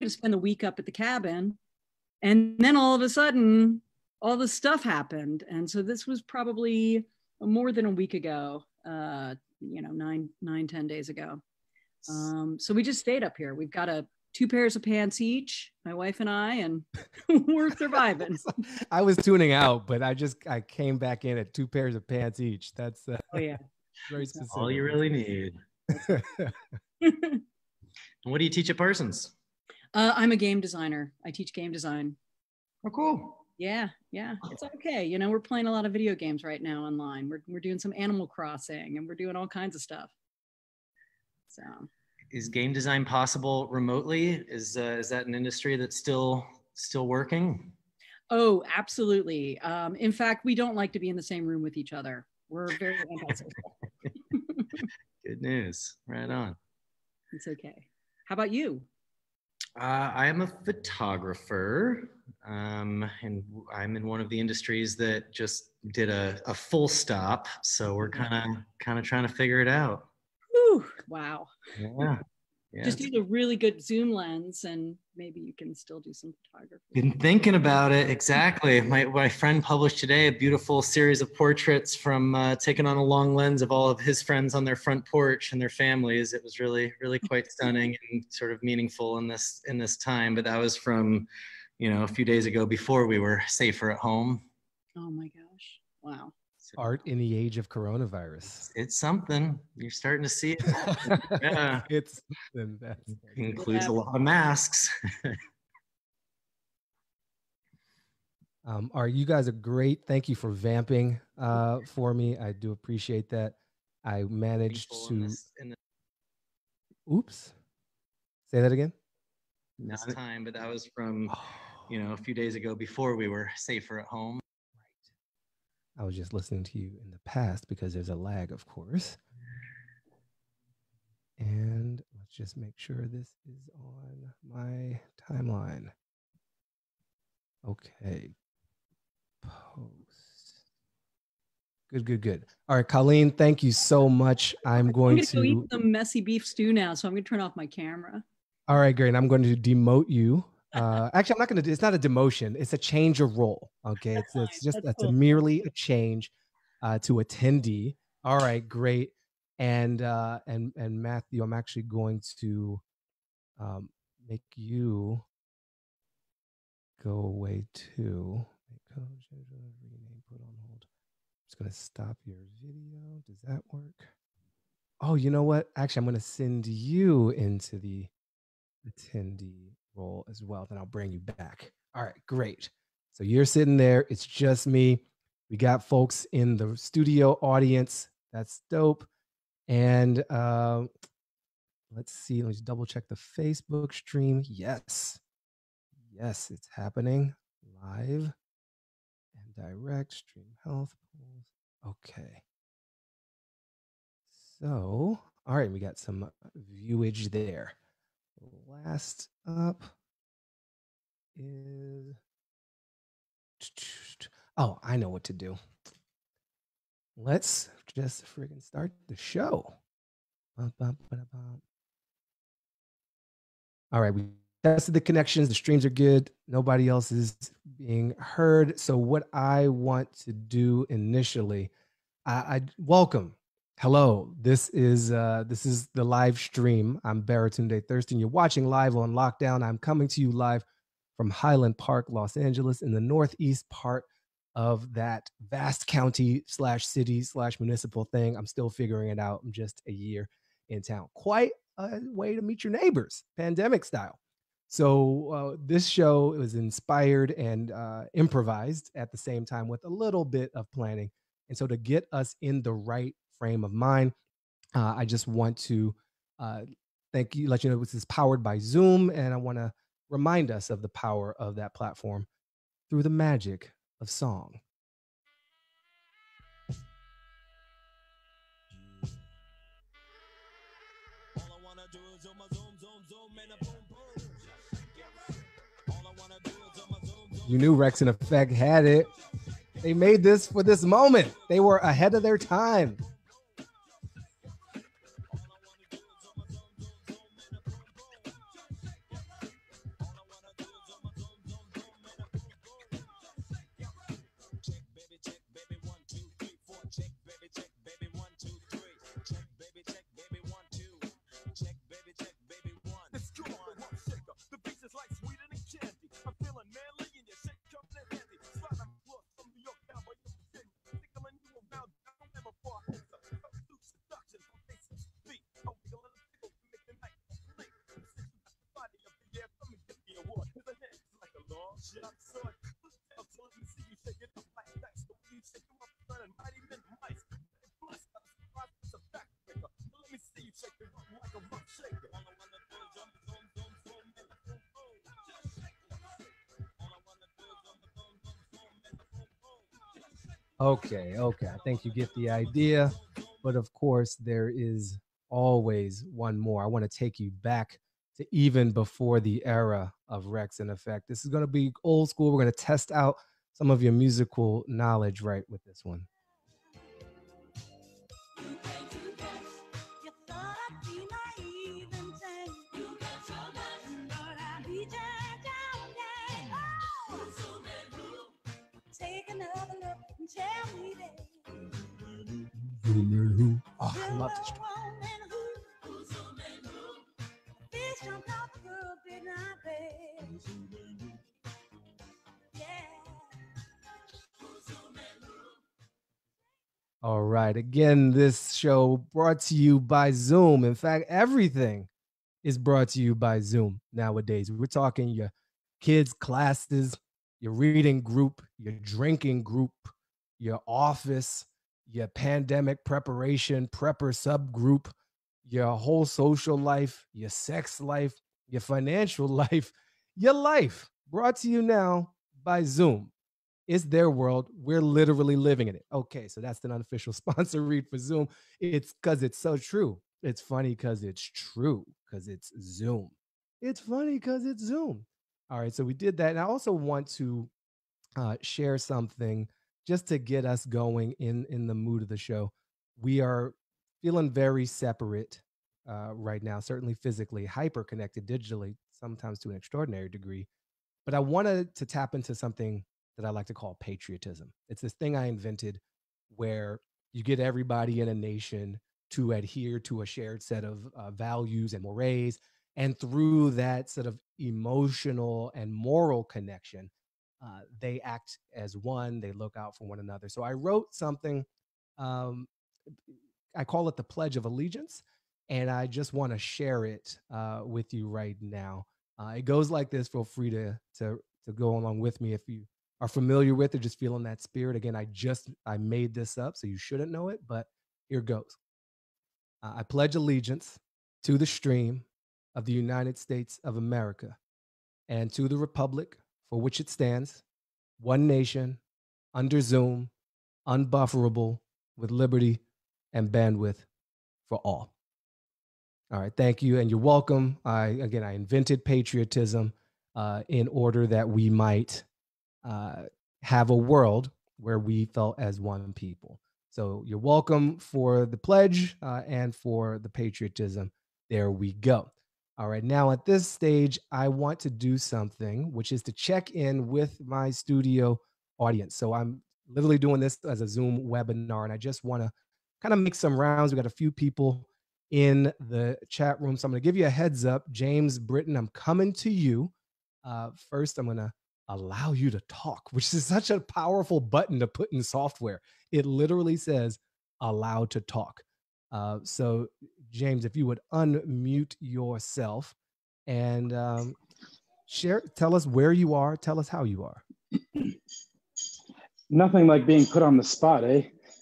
going to spend the week up at the cabin. And then all of a sudden, all this stuff happened. And so this was probably more than a week ago, 10 days ago. So we just stayed up here. We've got 2 pairs of pants each, my wife and I, and we're surviving. I was tuning out, but I came back in at 2 pairs of pants each. That's oh yeah, very specific. All you really need. And what do you teach at Parsons? I'm a game designer. I teach game design. Oh, cool. Yeah, it's okay. We're playing a lot of video games right now online. We're doing some Animal Crossing, and we're doing all kinds of stuff. So, is game design possible remotely? Is that an industry that's still working? Oh, absolutely. In fact, we don't like to be in the same room with each other. We're very antisocial. Good news. Right on. It's okay. How about you? I am a photographer, and I'm in one of the industries that just did a full stop. So we're kind of trying to figure it out. Whew, wow. Yeah. Just use a really good zoom lens, and maybe you can still do some photography. Been thinking about it. Exactly. My friend published today a beautiful series of portraits from taken on a long lens of all of his friends on their front porch and their families. It was really, really quite stunning and sort of meaningful in this time. But that was from, a few days ago before we were safer at home. Oh my gosh. Wow. Art in the age of coronavirus. It's something. You're starting to see it. Yeah. It's something. It includes a lot of masks. You guys are great. Thank you for vamping for me. I do appreciate that. I managed to... Oops. Say that again? This time, but that was from, a few days ago before we were safer at home. I was just listening to you in the past because there's a lag, of course. And let's just make sure this is on my timeline. Okay. Post. Good. All right, Colleen, thank you so much. I'm going to go eat some messy beef stew now, so I'm going to turn off my camera. All right, great. I'm going to demote you. Actually, I'm not going to do. It's not a demotion. It's a change of role. Okay, it's cool. Merely a change to attendee. All right, great. And Matthew, I'm actually going to make you go away too. Put on hold. I'm just going to stop your video. Does that work? Oh, you know what? Actually, I'm going to send you into the attendee role as well. Then I'll bring you back. All right, great. So you're sitting there. It's just me. We got folks in the studio audience. That's dope. And let's see. Let me just double check the Facebook stream. Yes, it's happening live and direct. Stream health polls. Okay. So, all right, we got some viewage there. Last up is... Oh, I know what to do. Let's just friggin' start the show. All right, we tested the connections. The streams are good. Nobody else is being heard. So what I want to do initially, I welcome. Hello, this is the live stream. I'm Baratunde Thurston. You're watching live on Lockdown. I'm coming to you live from Highland Park, Los Angeles, in the northeast part of that vast county / city / municipal thing. I'm still figuring it out. I'm just a year in town. Quite a way to meet your neighbors, pandemic style. So this show was inspired and improvised at the same time with a little bit of planning. And so to get us in the right frame of mind, I just want to let you know this is powered by Zoom, and I want to remind us of the power of that platform through the magic of song. You knew Rex and Effect had it. They made this for this moment. They were ahead of their time. Okay, okay. I think you get the idea. But of course, there is always one more. I want to take you back to even before the era of Rex in Effect. This is going to be old school. We're going to test out some of your musical knowledge right with this one. Take another look and tell me that. Who? Oh, I love this track. Fish jumped off the girl, did not pay. Yeah. All right. Again, this show brought to you by Zoom. In fact, everything is brought to you by Zoom nowadays. We're talking your kids' classes, your reading group, your drinking group, your office, your pandemic preparation, prepper subgroup, your whole social life, your sex life, your financial life, your life. Brought to you now by Zoom. It's their world. We're literally living in it. Okay, so that's an unofficial sponsor read for Zoom. It's because it's so true. It's funny because it's true, because it's Zoom. It's funny because it's Zoom. All right, so we did that. And I also want to share something just to get us going in the mood of the show. We are feeling very separate right now, certainly physically, hyper connected digitally, sometimes to an extraordinary degree. But I wanted to tap into something that I like to call patriotism. It's this thing I invented where you get everybody in a nation to adhere to a shared set of values and mores. And through that sort of emotional and moral connection, they act as one, they look out for one another. So I wrote something, I call it the Pledge of Allegiance, and I just want to share it with you right now. It goes like this. Feel free to go along with me if you are familiar with it, just feeling that spirit. Again, I made this up, so you shouldn't know it, but here goes. I pledge allegiance to the stream of the United States of America and to the republic for which it stands, one nation, under Zoom, unbufferable, with liberty and bandwidth for all. All right, thank you, and you're welcome. I invented patriotism in order that we might have a world where we felt as one people. So you're welcome for the pledge and for the patriotism. There we go. All right, now at this stage, I want to do something, which is to check in with my studio audience. So I'm literally doing this as a Zoom webinar, and I just want to kind of make some rounds. We got a few people in the chat room. So I'm going to give you a heads up. James Britton, I'm coming to you. First, I'm going to allow you to talk, which is such a powerful button to put in software. It literally says allow to talk. So James, if you would unmute yourself and tell us where you are, tell us how you are. Nothing like being put on the spot, eh?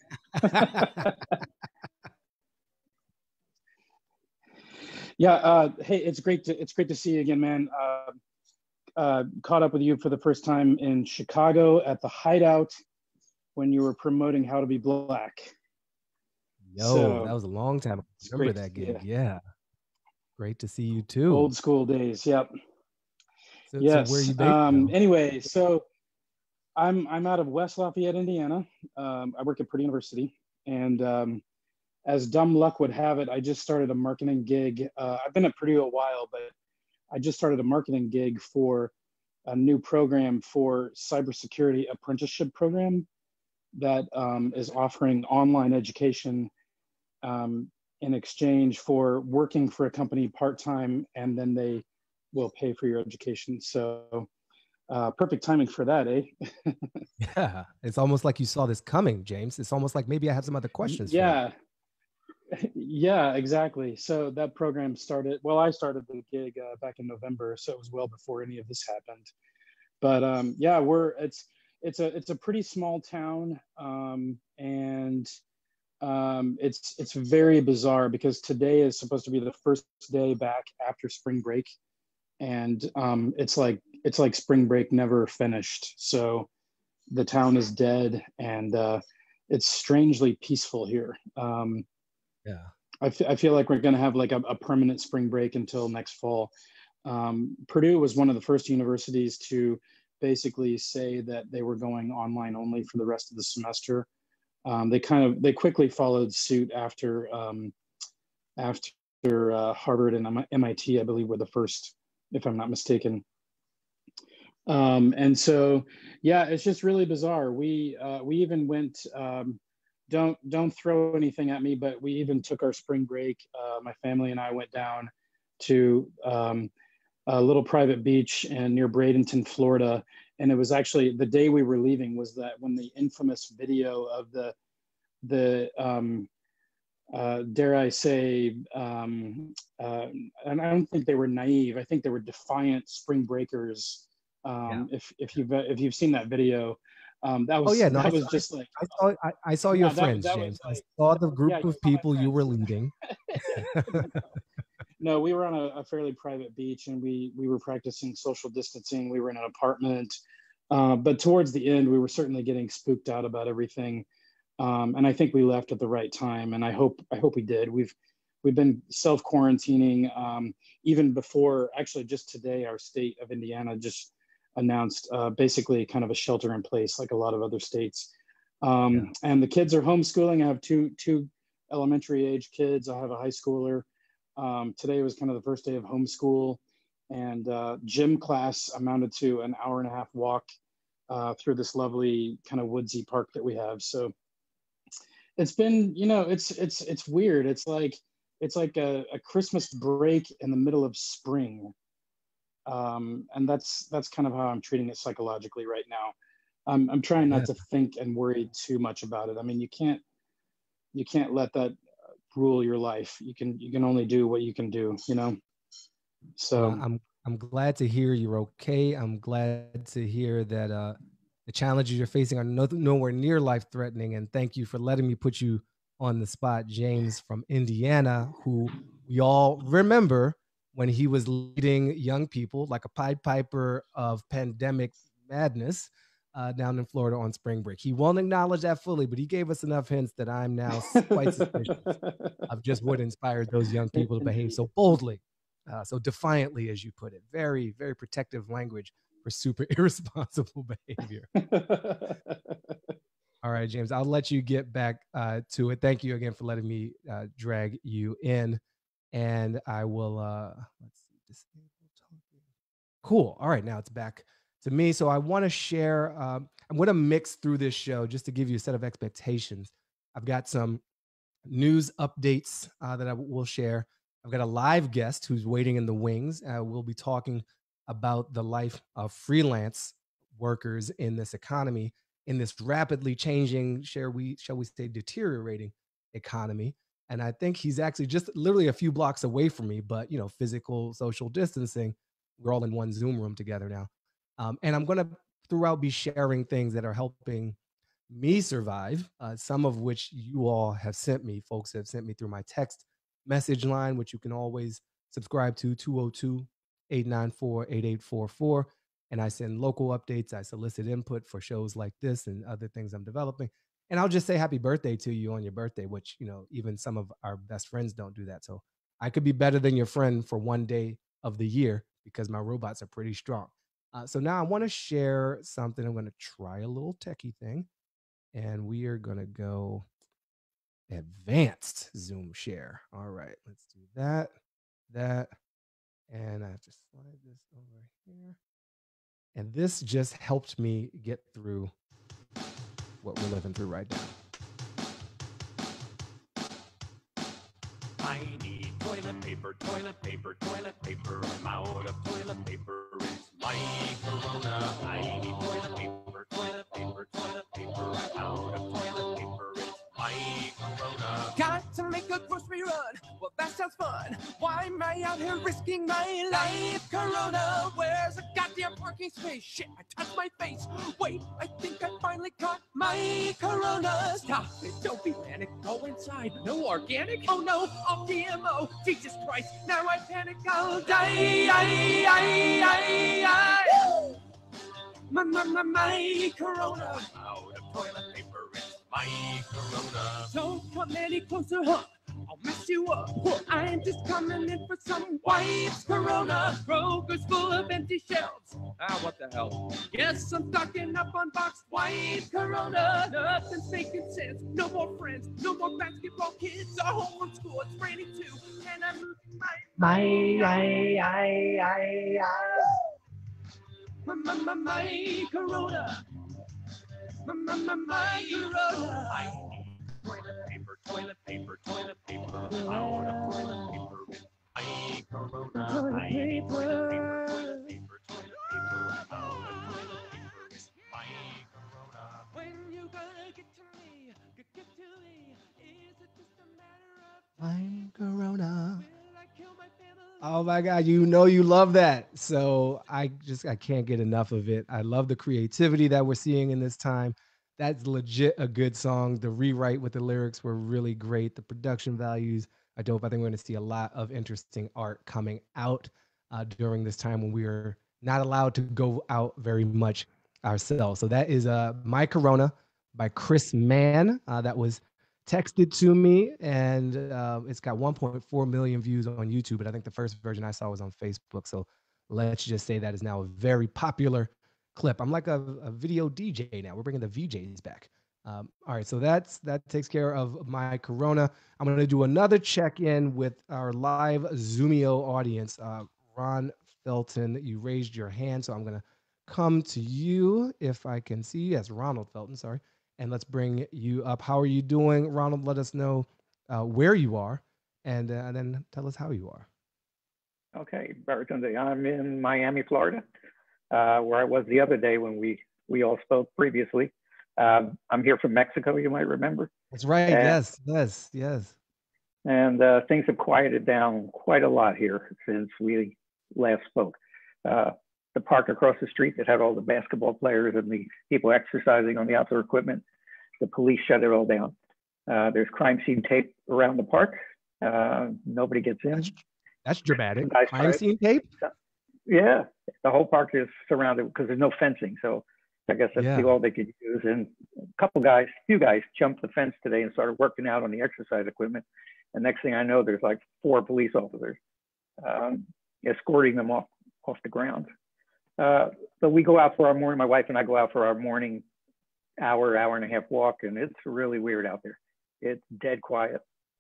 Yeah. Hey, it's great to see you again, man. Caught up with you for the first time in Chicago at the Hideout when you were promoting How to Be Black. That was a long time. I remember that gig. Yeah. Great to see you too. Old school days. Yep. So, yes. So where are you based? Anyway, so I'm out of West Lafayette, Indiana. I work at Purdue University, and as dumb luck would have it, I just started a marketing gig. I've been at Purdue a while, but I just started a marketing gig for a new program for cybersecurity apprenticeship program that is offering online education in exchange for working for a company part-time, and then they will pay for your education. So perfect timing for that, eh? Yeah, it's almost like you saw this coming, James. It's almost like maybe I have some other questions for you. Yeah, exactly. So that program started, I started the gig back in November, so it was well before any of this happened. But yeah, it's a pretty small town, and it's very bizarre because today is supposed to be the first day back after spring break, and it's like spring break never finished. So the town is dead, and it's strangely peaceful here. Yeah. I feel like we're going to have like a permanent spring break until next fall. Purdue was one of the first universities to basically say that they were going online only for the rest of the semester. They quickly followed suit after Harvard and MIT, I believe, were the first, if I'm not mistaken. And so, yeah, it's just really bizarre. We even went. Don't throw anything at me, but we even took our spring break. My family and I went down to a little private beach and near Bradenton, Florida. And it was actually the day we were leaving was that when the infamous video of the dare I say, and I don't think they were naive. I think they were defiant spring breakers. If you've seen that video, that was just like I saw your yeah, friends, that James. was like, I saw the group yeah, you of saw my people you were friends. leading. No, we were on a fairly private beach, and we were practicing social distancing. We were in an apartment, but towards the end, we were certainly getting spooked out about everything. And I think we left at the right time, and I hope we did. We've been self-quarantining even before. Actually, just today, our state of Indiana just announced basically kind of a shelter in place, like a lot of other states. And the kids are homeschooling. I have two elementary age kids. I have a high schooler. Today was kind of the first day of homeschool, and gym class amounted to an hour and a half walk through this lovely kind of woodsy park that we have. So it's been, it's weird. It's like a Christmas break in the middle of spring. And that's kind of how I'm treating it psychologically right now. I'm trying not to think and worry too much about it. I mean, you can't let that rule your life. You can only do what you can do, So I'm glad to hear you're okay. I'm glad to hear that the challenges you're facing are nowhere near life threatening. And thank you for letting me put you on the spot, James from Indiana, who we all remember when he was leading young people like a Pied Piper of pandemic madness down in Florida on spring break. He won't acknowledge that fully, but he gave us enough hints that I'm now quite suspicious of just what inspired those young people to behave so boldly, so defiantly, as you put it. Very, very protective language for super irresponsible behavior. All right, James, I'll let you get back to it. Thank you again for letting me drag you in. And I will, let's see, disable talking. Cool. All right, now it's back to me. So I want to share, I'm going to mix through this show just to give you a set of expectations. I've got some news updates that I will share. I've got a live guest who's waiting in the wings. We'll be talking about the life of freelance workers in this economy, in this rapidly changing, shall we say, deteriorating economy. And I think he's actually just literally a few blocks away from me, but physical social distancing, we're all in one Zoom room together now. And I'm going to throughout be sharing things that are helping me survive, some of which you all have sent me. Folks have sent me through my text message line, which you can always subscribe to, 202-894-8844. And I send local updates. I solicit input for shows like this and other things I'm developing. And I'll just say happy birthday to you on your birthday, which, even some of our best friends don't do that. So I could be better than your friend for one day of the year because my robots are pretty strong. So now I want to share something. I'm going to try a little techie thing. And we are going to go advanced Zoom share. All right, let's do that. And I have to slide this over here. And this just helped me get through what we're living through right now. I need toilet paper, toilet paper, toilet paper. I'm out of toilet paper. It's my corona. I need toilet paper, toilet paper, toilet paper. I'm out of toilet paper. It's my corona. Got to make a grocery run. Well, that's sounds fun. Why am I out here risking my life? Corona, where's the goddamn parking space? Shit, I touched my face. Wait, I think I finally caught my corona. Stop it, don't be panic, go inside. No organic? Oh no, all GMO. Jesus Christ, now I panic, I'll die. My corona. Out of toilet paper, it's my corona. Don't come any closer, huh? I'll mess you up. I'm just coming in for some wipes. Corona. Kroger's full of empty shelves. Ah, what the hell? Yes, I'm stocking up on boxed wipes. Corona. Nothing's making sense. No more friends. No more basketball kids. Are home from school. It's raining too. And I'm losing my corona. My corona. Toilet paper, toilet paper, toilet paper. Out of toilet paper with my corona. Toilet paper, toilet paper, toilet paper, toilet paper. Out of toilet paper with my corona. When you gonna get to me? Get to me. Is it just a matter of I'm Corona. will I kill my family? Oh my God, you know you love that. So I can't get enough of it. I love the creativity that we're seeing in this time. That's legit a good song. The rewrite with the lyrics were really great. The production values are dope. I think we're going to see a lot of interesting art coming out during this time when we are not allowed to go out very much ourselves. So that is My Corona by Chris Mann. That was texted to me, and it's got 1.4 million views on YouTube, but I think the first version I saw was on Facebook. So let's just say that is now a very popular clip. I'm like a video DJ now. We're bringing the VJs back. All right, so that takes care of My Corona. I'm going to do another check-in with our live Zoomio audience. Ron Felton, you raised your hand, so I'm going to come to you if I can see. Yes, Ronald Felton, sorry. And let's bring you up. How are you doing, Ronald? Let us know where you are, and then tell us how you are. Okay, Baratunde, I'm in Miami, Florida, where I was the other day when we all spoke previously. I'm here from Mexico, you might remember. That's right. And, Yes. And things have quieted down quite a lot here since we last spoke. The park across the street that had all the basketball players and the people exercising on the outdoor equipment, the police shut it all down. There's crime scene tape around the park. Nobody gets in. That's dramatic. Guys Crime scene tape? Yeah, the whole park is surrounded because there's no fencing. So I guess that's all they could use. And a few guys jumped the fence today and started working out on the exercise equipment. And next thing I know, there's like 4 police officers escorting them off the ground. So we go out for our morning, my wife and I go out for our morning hour and a half walk, and it's really weird out there. It's dead quiet.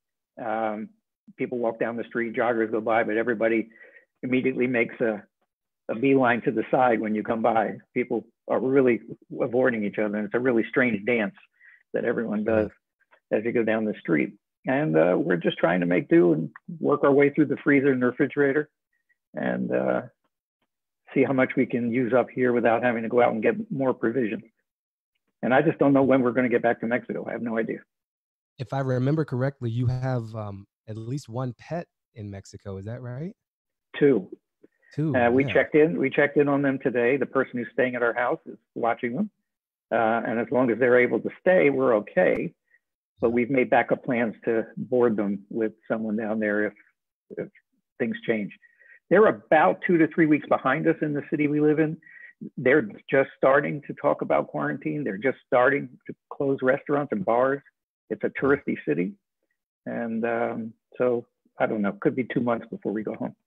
People walk down the street, joggers go by, but everybody immediately makes a beeline to the side when you come by. People are really avoiding each other, and it's a really strange dance that everyone does as you go down the street. And we're just trying to make do and work our way through the freezer and the refrigerator and see how much we can use up here without having to go out and get more provisions. And I just don't know when we're going to get back to Mexico. I have no idea. If I remember correctly, you have at least one pet in Mexico. Is that right? 2. We yeah. checked in on them today. The person who's staying at our house is watching them. And as long as they're able to stay, we're okay. But we've made backup plans to board them with someone down there if things change. They're about 2 to 3 weeks behind us in the city we live in. They're just starting to talk about quarantine. They're just starting to close restaurants and bars. It's a touristy city. And so I don't know, could be 2 months before we go home.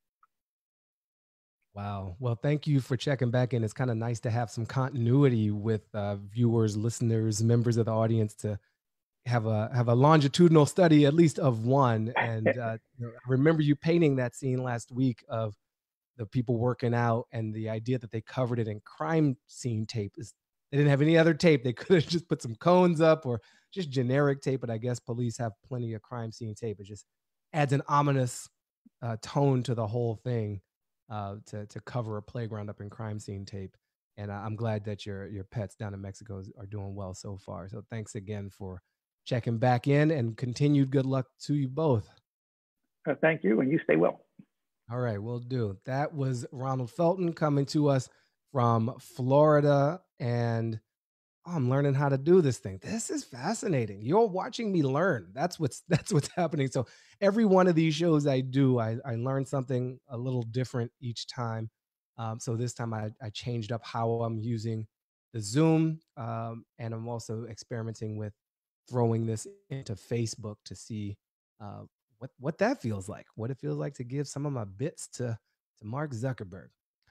Wow. Well, thank you for checking back in. It's kind of nice to have some continuity with viewers, listeners, members of the audience to have a longitudinal study, at least of one. And I remember you painting that scene last week of the people working out, and the idea that they covered it in crime scene tape is they didn't have any other tape. They could have just put some cones up or just generic tape, but I guess police have plenty of crime scene tape. It just adds an ominous tone to the whole thing to cover a playground up in crime scene tape. And I'm glad that your pets down in Mexico are doing well so far. So thanks again for checking back in, and continued good luck to you both. Thank you, and you stay well. All right, we'll do. That was Ronald Felton coming to us from Florida, and I'm learning how to do this thing. This is fascinating. You're watching me learn. That's what's happening. So every one of these shows I do, I learn something a little different each time. So this time I changed up how I'm using the Zoom, and I'm also experimenting with throwing this into Facebook to see uh, what that feels like, what it feels like to give some of my bits to Mark Zuckerberg.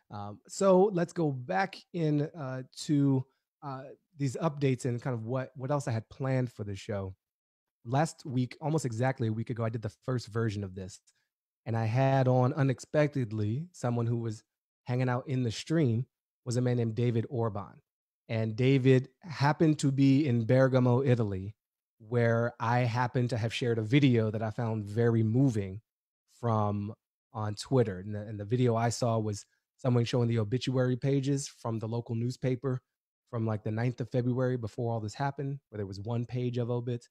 So let's go back in to these updates and kind of what else I had planned for the show. Last week, almost exactly a week ago, I did the first version of this, and I had on unexpectedly someone who was hanging out in the stream was a man named David Orban. And David happened to be in Bergamo, Italy, where I happened to have shared a video that I found very moving from on Twitter. And the video I saw was someone showing the obituary pages from the local newspaper from like the 9th of February before all this happened, where there was one page of obits,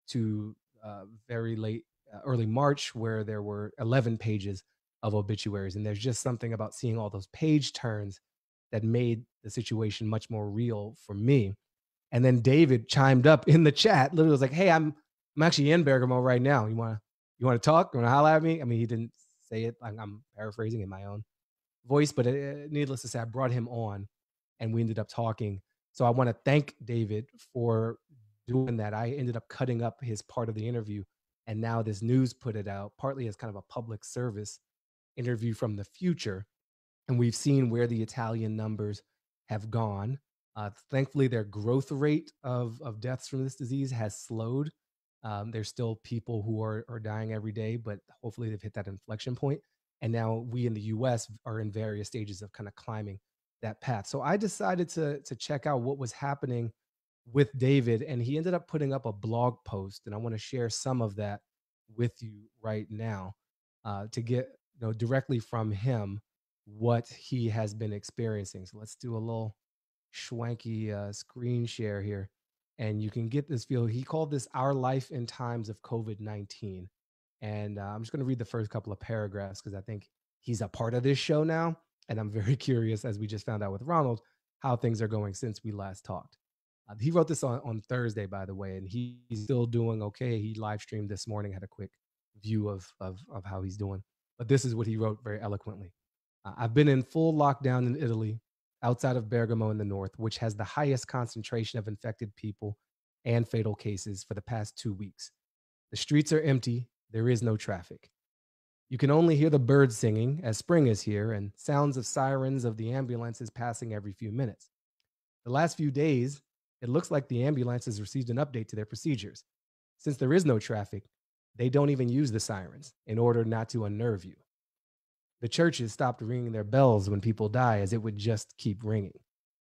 to very late, early March, where there were 11 pages of obituaries. And there's just something about seeing all those page turns that made the situation much more real for me. And then David chimed up in the chat, literally was like, "Hey, I'm actually in Bergamo right now. You wanna talk? You wanna holler at me?" I mean, he didn't say it. I'm paraphrasing in my own voice, but needless to say, I brought him on, and we ended up talking. So I want to thank David for doing that. I ended up cutting up his part of the interview, and now this news put it out partly as kind of a public service interview from the future. And we've seen where the Italian numbers have gone. Thankfully, their growth rate of deaths from this disease has slowed. There's still people who are dying every day, but hopefully they've hit that inflection point. And now we in the US are in various stages of kind of climbing that path. So I decided to check out what was happening with David, and he ended up putting up a blog post, and I want to share some of that with you right now to get directly from him what he has been experiencing. So let's do a little schwanky screen share here, and you can get this feel. He called this "Our Life in Times of COVID-19," and I'm just going to read the first couple of paragraphs because I think he's a part of this show now, and I'm very curious, as we just found out with Ronald, how things are going since we last talked. He wrote this on Thursday, by the way, and he's still doing okay. He live streamed this morning, had a quick view of how he's doing. But this is what he wrote very eloquently. I've been in full lockdown in Italy, outside of Bergamo in the north, which has the highest concentration of infected people and fatal cases for the past 2 weeks. The streets are empty. There is no traffic. You can only hear the birds singing as spring is here and sounds of sirens of the ambulances passing every few minutes. The last few days, it looks like the ambulances received an update to their procedures. Since there is no traffic, they don't even use the sirens in order not to unnerve you. The churches stopped ringing their bells when people die, as it would just keep ringing.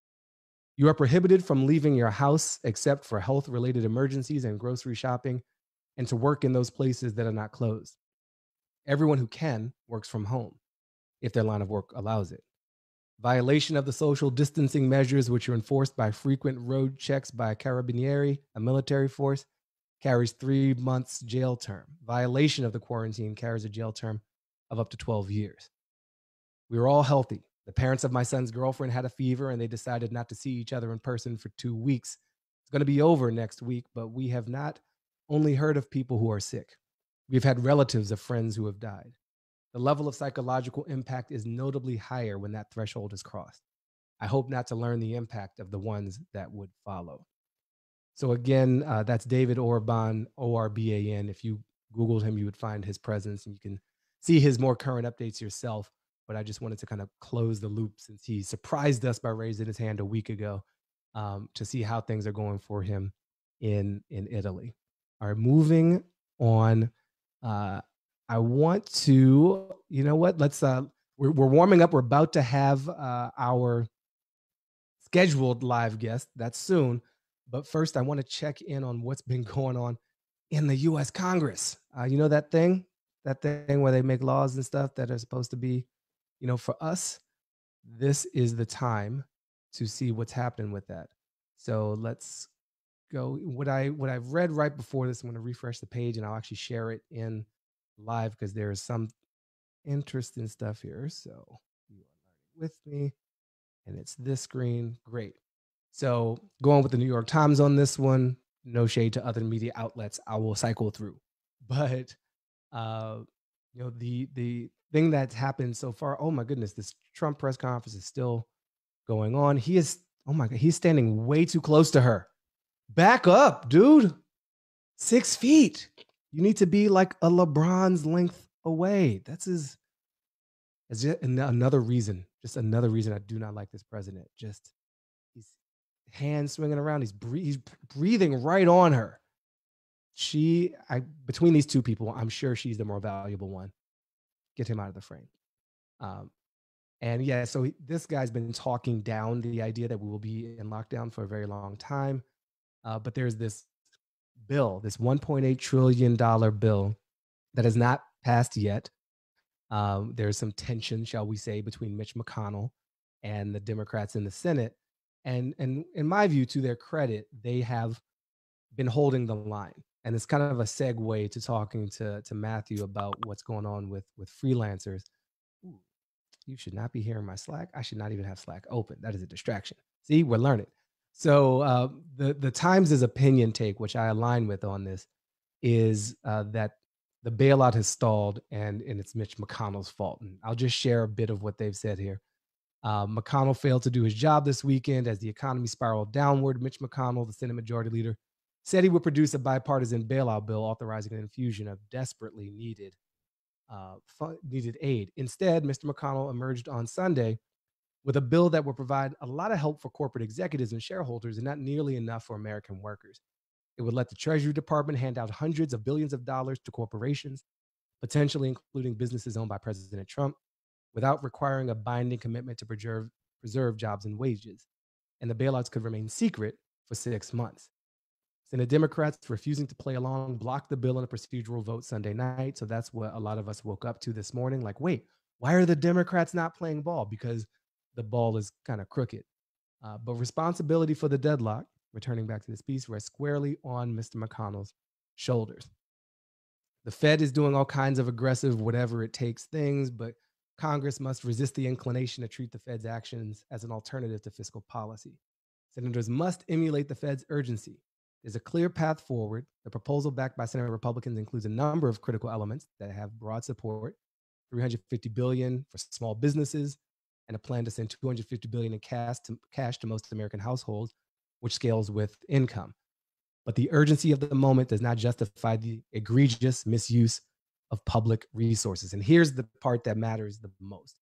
You are prohibited from leaving your house except for health-related emergencies and grocery shopping, and to work in those places that are not closed. Everyone who can works from home, if their line of work allows it. Violation of the social distancing measures, which are enforced by frequent road checks by Carabinieri, a military force, carries 3 months jail term. Violation of the quarantine carries a jail term of up to 12 years. We were all healthy. The parents of my son's girlfriend had a fever, and they decided not to see each other in person for 2 weeks. It's going to be over next week, but we have not only heard of people who are sick. We've had relatives of friends who have died. The level of psychological impact is notably higher when that threshold is crossed. I hope not to learn the impact of the ones that would follow. So again, that's David Orban, Orban. If you Googled him, you would find his presence, and you can see his more current updates yourself. But I just wanted to kind of close the loop, since he surprised us by raising his hand a week ago, to see how things are going for him in Italy. All right, moving on. I want to, you know what? Let's. We're warming up. We're about to have our scheduled live guest. That's soon. But first, I want to check in on what's been going on in the U.S. Congress. You know that thing where they make laws and stuff that are supposed to be, for us. This is the time to see what's happening with that. So let's go. What I've read right before this, I'm going to refresh the page, and I'll actually share it in live because there is some interesting stuff here. So you are learning with me, and it's this screen. Great. So going with the New York Times on this one, no shade to other media outlets. I will cycle through, but the thing that's happened so far. Oh my goodness, this Trump press conference is still going on. He is, oh my God, he's standing way too close to her. Back up, dude. 6 feet. You need to be like a LeBron's length away. It's just another reason. Just another reason I do not like this president. Just his hands swinging around. He's breathing right on her. Between these two people, I'm sure she's the more valuable one. Get him out of the frame. And yeah, so this guy's been talking down the idea that we will be in lockdown for a very long time. But there's this bill, this $1.8 trillion bill that has not passed yet. There's some tension, shall we say, between Mitch McConnell and the Democrats in the Senate. And in my view, to their credit, they have been holding the line. And it's kind of a segue to talking to Matthew about what's going on with freelancers. Ooh, you should not be hearing my Slack. I should not even have Slack open. That is a distraction. See, we're learning. So the Times' opinion take, which I align with on this, is that the bailout has stalled and it's Mitch McConnell's fault. And I'll just share a bit of what they've said here. McConnell failed to do his job this weekend as the economy spiraled downward. Mitch McConnell, the Senate Majority Leader, said he would produce a bipartisan bailout bill authorizing an infusion of desperately needed aid. Instead, Mr. McConnell emerged on Sunday with a bill that would provide a lot of help for corporate executives and shareholders and not nearly enough for American workers. It would let the Treasury Department hand out hundreds of billions of dollars to corporations, potentially including businesses owned by President Trump, without requiring a binding commitment to preserve jobs and wages. And the bailouts could remain secret for 6 months. Senate Democrats refusing to play along blocked the bill in a procedural vote Sunday night. So that's what a lot of us woke up to this morning. Like, wait, why are the Democrats not playing ball? Because the ball is kind of crooked. But responsibility for the deadlock, returning back to this piece, rests squarely on Mr. McConnell's shoulders. The Fed is doing all kinds of aggressive, whatever it takes things, but Congress must resist the inclination to treat the Fed's actions as an alternative to fiscal policy. Senators must emulate the Fed's urgency. There's a clear path forward. The proposal backed by Senate Republicans includes a number of critical elements that have broad support: $350 billion for small businesses, and a plan to send $250 billion in cash to most American households, which scales with income. But the urgency of the moment does not justify the egregious misuse of public resources. And here's the part that matters the most.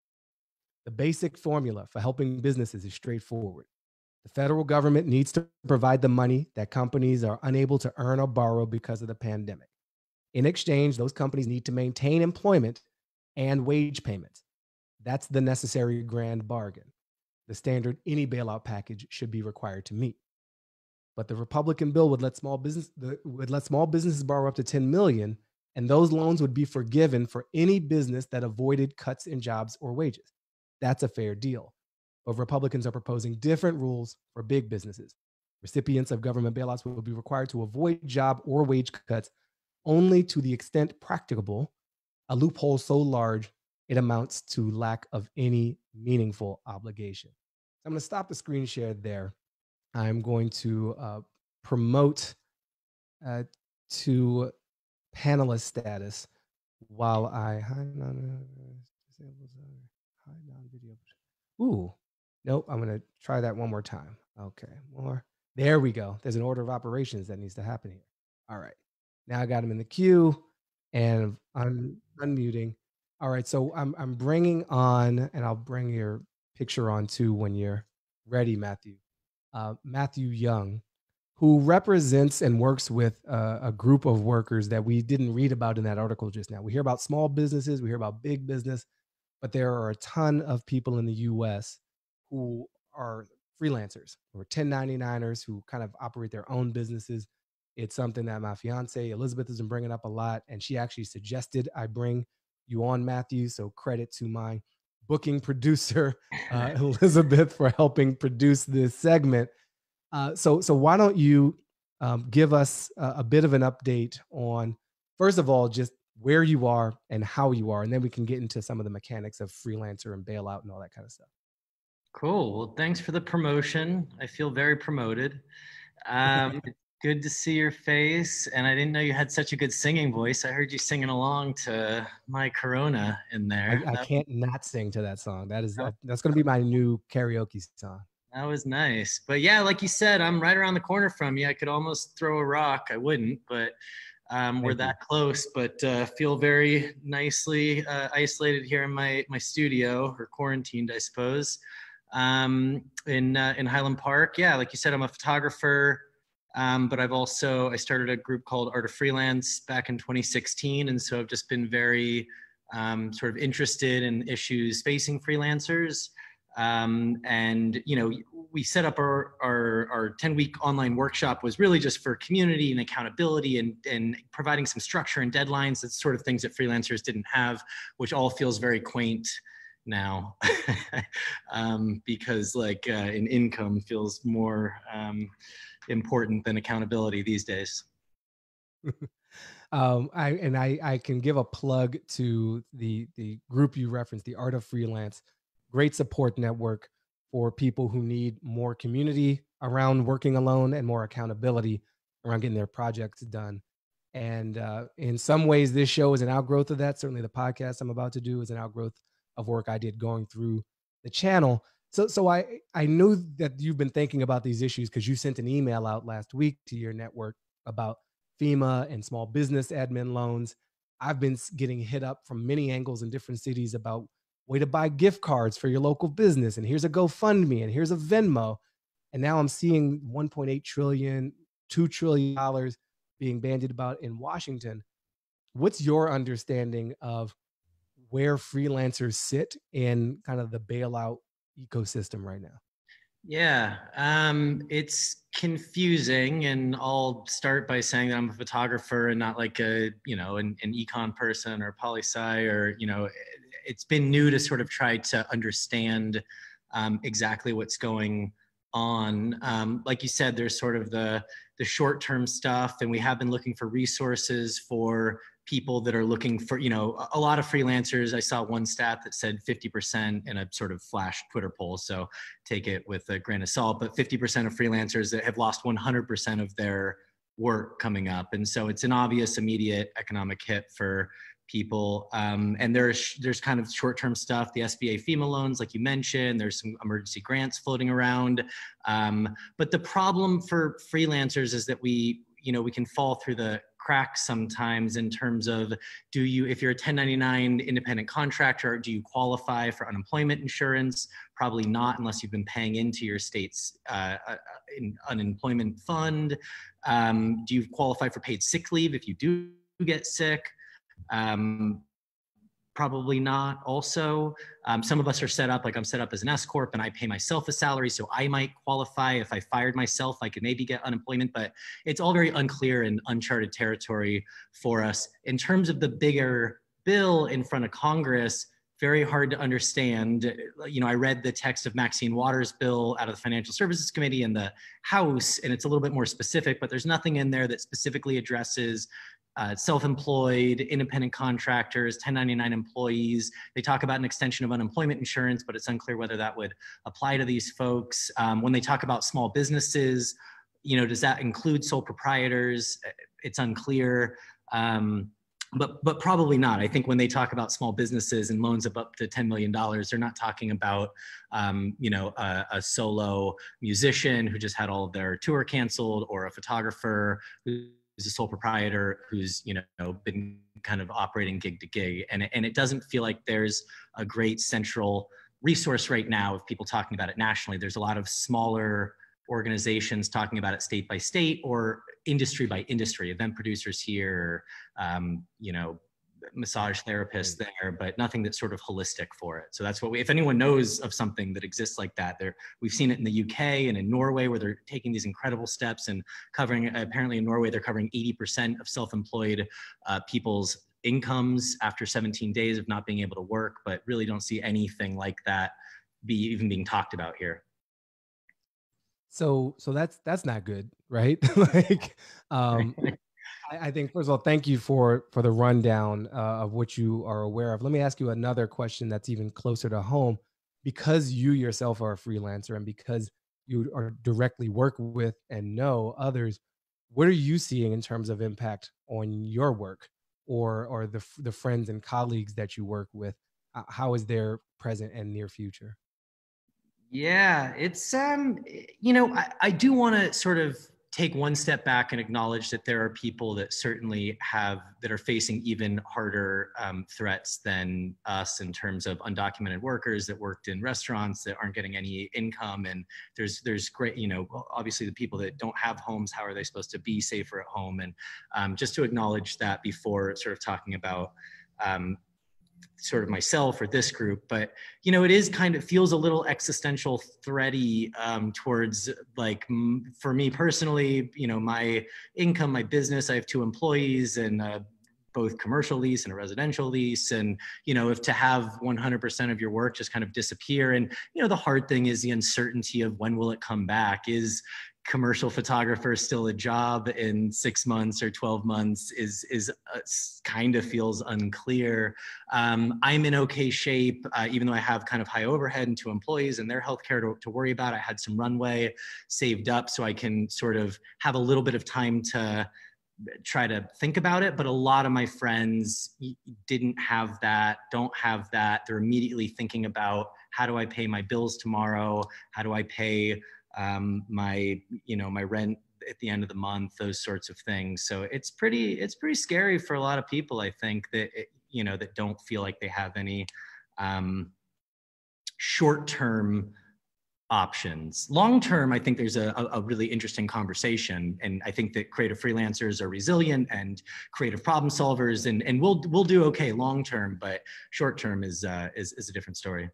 The basic formula for helping businesses is straightforward. The federal government needs to provide the money that companies are unable to earn or borrow because of the pandemic. In exchange, those companies need to maintain employment and wage payments. That's the necessary grand bargain, the standard any bailout package should be required to meet. But the Republican bill would let small businesses borrow up to $10 million, and those loans would be forgiven for any business that avoided cuts in jobs or wages. That's a fair deal. But Republicans are proposing different rules for big businesses. Recipients of government bailouts will be required to avoid job or wage cuts only to the extent practicable, a loophole so large it amounts to lack of any meaningful obligation. I'm going to stop the screen share there. I'm going to promote to panelist status while I hide on video. Ooh, nope. I'm going to try that one more time. Okay, more. There we go. There's an order of operations that needs to happen here. All right. Now I got him in the queue and I'm unmuting. All right. So I'm bringing on, and I'll bring your picture on too when you're ready, Matthew. Matthew Young, who represents and works with a group of workers that we didn't read about in that article just now. We hear about small businesses, we hear about big business, but there are a ton of people in the US who are freelancers or 1099ers who kind of operate their own businesses. It's something that my fiance Elizabeth has been bringing up a lot, and she actually suggested I bring you on, Matthew. So credit to my booking producer, Elizabeth, for helping produce this segment. So why don't you give us a bit of an update on, first of all, just where you are and how you are, and then we can get into some of the mechanics of freelancer and bailout and all that kind of stuff. Cool. Well, thanks for the promotion. I feel very promoted. Good to see your face. And I didn't know you had such a good singing voice. I heard you singing along to My Corona in there. I can't not sing to that song. That's going to be my new karaoke song. That was nice. But yeah, like you said, I'm right around the corner from you. I could almost throw a rock. I wouldn't, but we're that close. But feel very nicely isolated here in my studio, or quarantined, I suppose, in Highland Park. Yeah, like you said, I'm a photographer. But I started a group called Art of Freelance back in 2016. And so I've just been very sort of interested in issues facing freelancers. And, you know, we set up our 10-week online workshop was really just for community and accountability and providing some structure and deadlines. That's sort of things that freelancers didn't have, which all feels very quaint now because like an income feels more important than accountability these days. I can give a plug to the group you referenced, the Art of Freelance, great support network for people who need more community around working alone and more accountability around getting their projects done. And in some ways, this show is an outgrowth of that. Certainly the podcast I'm about to do is an outgrowth of work I did going through the channel. So I knew that you've been thinking about these issues because you sent an email out last week to your network about FEMA and small business admin loans. I've been getting hit up from many angles in different cities about way to buy gift cards for your local business. And here's a GoFundMe and here's a Venmo. And now I'm seeing 1.8 trillion, $2 trillion being bandied about in Washington. What's your understanding of where freelancers sit in kind of the bailout ecosystem right now? Yeah, it's confusing, and I'll start by saying that I'm a photographer and not like an econ person or poli-sci, or, you know, it's been new to sort of try to understand exactly what's going on. Like you said, there's sort of the short-term stuff, and we have been looking for resources for people that are looking for, you know, a lot of freelancers. I saw one stat that said 50% in a sort of flash Twitter poll, so take it with a grain of salt, but 50% of freelancers that have lost 100% of their work coming up. And so it's an obvious immediate economic hit for people. And there's kind of short-term stuff, the SBA FEMA loans, like you mentioned, there's some emergency grants floating around. But the problem for freelancers is that we can fall through the cracks sometimes in terms of, if you're a 1099 independent contractor, do you qualify for unemployment insurance? Probably not, unless you've been paying into your state's unemployment fund. Do you qualify for paid sick leave if you do get sick? Probably not also. Some of us are set up, like I'm set up as an S Corp and I pay myself a salary, so I might qualify. If I fired myself, I could maybe get unemployment, but it's all very unclear and uncharted territory for us. In terms of the bigger bill in front of Congress, very hard to understand. You know, I read the text of Maxine Waters' bill out of the Financial Services Committee in the House, and it's a little bit more specific, but there's nothing in there that specifically addresses self-employed, independent contractors, 1099 employees. They talk about an extension of unemployment insurance, but it's unclear whether that would apply to these folks. When they talk about small businesses, you know, does that include sole proprietors? It's unclear, but probably not. I think when they talk about small businesses and loans of up to $10 million, they're not talking about, a solo musician who just had all of their tour canceled, or a photographer who's a sole proprietor who's, been kind of operating gig to gig. And it doesn't feel like there's a great central resource right now of people talking about it nationally. There's a lot of smaller organizations talking about it state by state or industry by industry, event producers here, massage therapists there, but nothing that's sort of holistic for it. So that's what if anyone knows of something that exists like that, we've seen it in the UK and in Norway, where they're taking these incredible steps and covering, apparently in Norway, they're covering 80% of self-employed people's incomes after 17 days of not being able to work, but really don't see anything like that even being talked about here. So that's not good, right? I think first of all, thank you for the rundown of what you are aware of. Let me ask you another question that's even closer to home, because you yourself are a freelancer and because you are directly work with and know others. What are you seeing in terms of impact on your work, or the friends and colleagues that you work with? How is their present and near future? Yeah, it's you know, I do want to sort of take one step back and acknowledge that there are people that certainly that are facing even harder threats than us in terms of undocumented workers that worked in restaurants that aren't getting any income. And there's great, you know, obviously the people that don't have homes, how are they supposed to be safer at home? And just to acknowledge that before sort of talking about sort of myself or this group, but you know, it is kind of feels a little existential thready towards like, for me personally, you know, my income, my business, I have 2 employees and both commercial lease and a residential lease. And, you know, if to have 100% of your work just kind of disappear, and, you know, the hard thing is the uncertainty of when will it come back. Is commercial photographer still a job in 6 months or 12 months is kind of feels unclear. I'm in okay shape, even though I have kind of high overhead and 2 employees and their healthcare to worry about. I had some runway saved up so I can sort of have a little bit of time to try to think about it. But a lot of my friends didn't have that, don't have that. They're immediately thinking about, how do I pay my bills tomorrow? How do I pay my, you know, my rent at the end of the month, those sorts of things. So it's pretty scary for a lot of people, I think, that, you know, that don't feel like they have any short-term options. Long-term, I think there's a really interesting conversation. And I think that creative freelancers are resilient and creative problem solvers, and we'll do okay long-term, but short-term is a different story.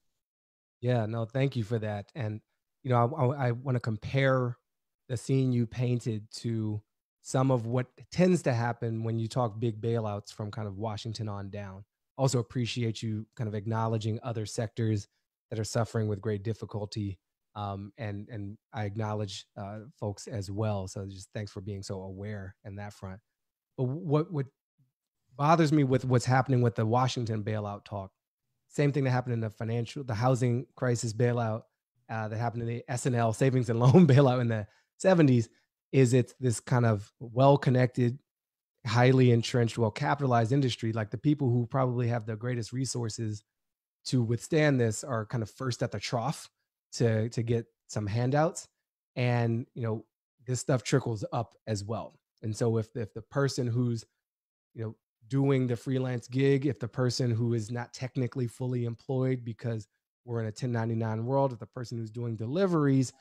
Yeah, no, thank you for that. And you know, I want to compare the scene you painted to some of what tends to happen when you talk big bailouts from kind of Washington on down. Also appreciate you kind of acknowledging other sectors that are suffering with great difficulty. And I acknowledge folks as well. So just thanks for being so aware in that front. But what bothers me with what's happening with the Washington bailout talk, same thing that happened in the housing crisis bailout, that happened in the SNL savings and loan bailout in the 70s, is it's this kind of well-connected, highly entrenched, well-capitalized industry. Like the people who probably have the greatest resources to withstand this are kind of first at the trough to get some handouts. And, you know, this stuff trickles up as well. And so if the person who's, you know, doing the freelance gig, if the person who is not technically fully employed because we're in a 1099 world, if the person who's doing deliveries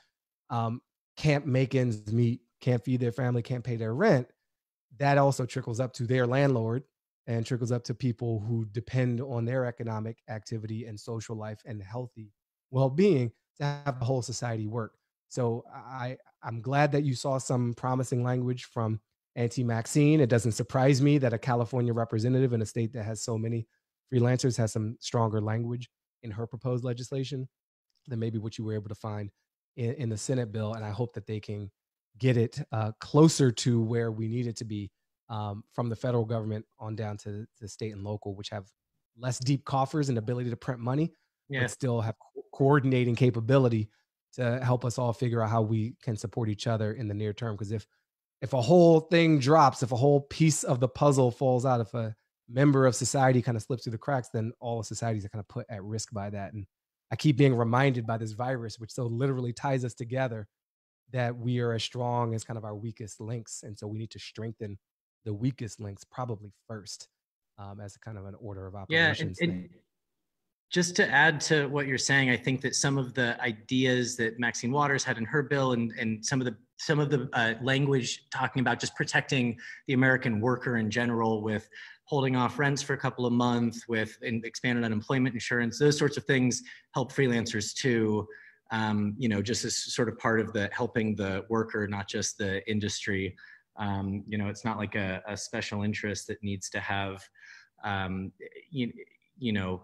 can't make ends meet, can't feed their family, can't pay their rent, that also trickles up to their landlord and trickles up to people who depend on their economic activity and social life and healthy well-being to have the whole society work. So I'm glad that you saw some promising language from Auntie Maxine. It doesn't surprise me that a California representative in a state that has so many freelancers has some stronger language in her proposed legislation than maybe what you were able to find in the Senate bill. And I hope that they can get it closer to where we need it to be, from the federal government on down to the state and local, which have less deep coffers and ability to print money, but still have coordinating capability to help us all figure out how we can support each other in the near term. Because if a whole thing drops, if a whole piece of the puzzle falls out, if a member of society kind of slips through the cracks, then all of societies are kind of put at risk by that. And I keep being reminded by this virus, which so literally ties us together, that we are as strong as kind of our weakest links. And so we need to strengthen the weakest links probably first, as a kind of an order of operations. Yeah, and just to add to what you're saying, I think that some of the ideas that Maxine Waters had in her bill, and some of the language talking about just protecting the American worker in general, with holding off rents for a couple of months, with expanded unemployment insurance, those sorts of things help freelancers too. You know, just as sort of part of the helping the worker, not just the industry. You know, it's not like a special interest that needs to have, you know,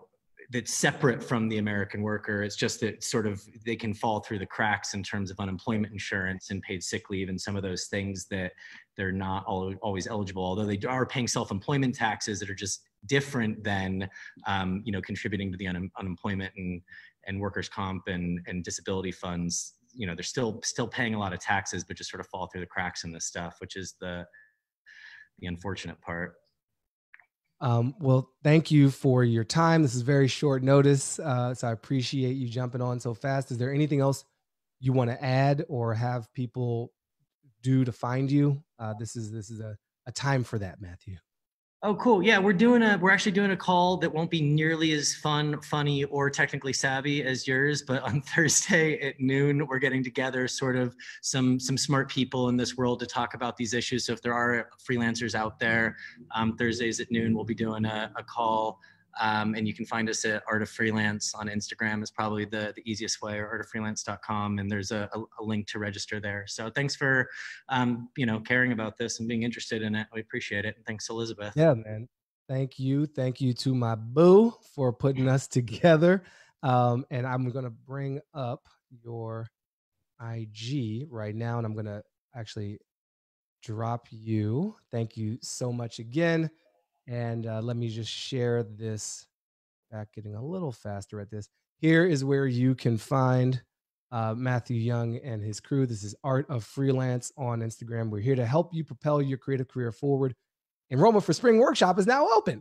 that's separate from the American worker. It's just that sort of they can fall through the cracks in terms of unemployment insurance and paid sick leave and some of those things that they're not always eligible, although they are paying self-employment taxes that are just different than, you know, contributing to the unemployment and workers' comp and disability funds. You know, they're still paying a lot of taxes, but just sort of fall through the cracks in this stuff, which is the unfortunate part. Well, thank you for your time. This is very short notice, so I appreciate you jumping on so fast. Is there anything else you want to add or have people do to find you? This is a time for that, Matthew. Oh, cool. Yeah, we're actually doing a call that won't be nearly as fun, funny, or technically savvy as yours, but on Thursday at noon, we're getting together sort of some smart people in this world to talk about these issues. So if there are freelancers out there, Thursdays at noon, we'll be doing a call. And you can find us at Art of Freelance on Instagram is probably the easiest way, or artoffreelance.com. And there's a link to register there. So thanks for, you know, caring about this and being interested in it. We appreciate it. And thanks, Elizabeth. Yeah, man. Thank you. Thank you to my boo for putting us together. And I'm going to bring up your IG right now, and I'm going to actually drop you. Thank you so much again. And let me just share this back, getting a little faster at this. Here is where you can find Matthew Young and his crew. This is Art of Freelance on Instagram. We're here to help you propel your creative career forward. Enrollment for spring workshop is now open.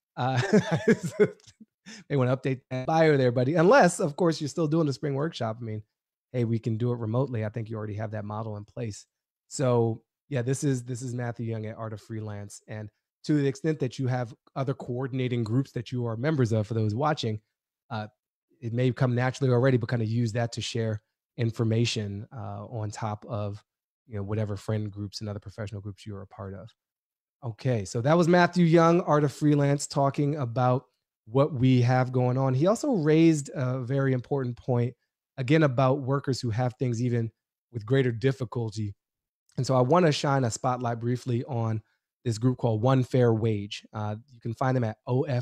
They want to update that bio there, buddy. Unless, of course, you're still doing the spring workshop. I mean, hey, we can do it remotely. I think you already have that model in place. So yeah, this is Matthew Young at Art of Freelance. And to the extent that you have other coordinating groups that you are members of, for those watching, it may come naturally already, but kind of use that to share information on top of, you know, whatever friend groups and other professional groups you are a part of. Okay, so that was Matthew Young, Art of Freelance, talking about what we have going on. He also raised a very important point, again, about workers who have things even with greater difficulty. And so I want to shine a spotlight briefly on this group called One Fair Wage. You can find them at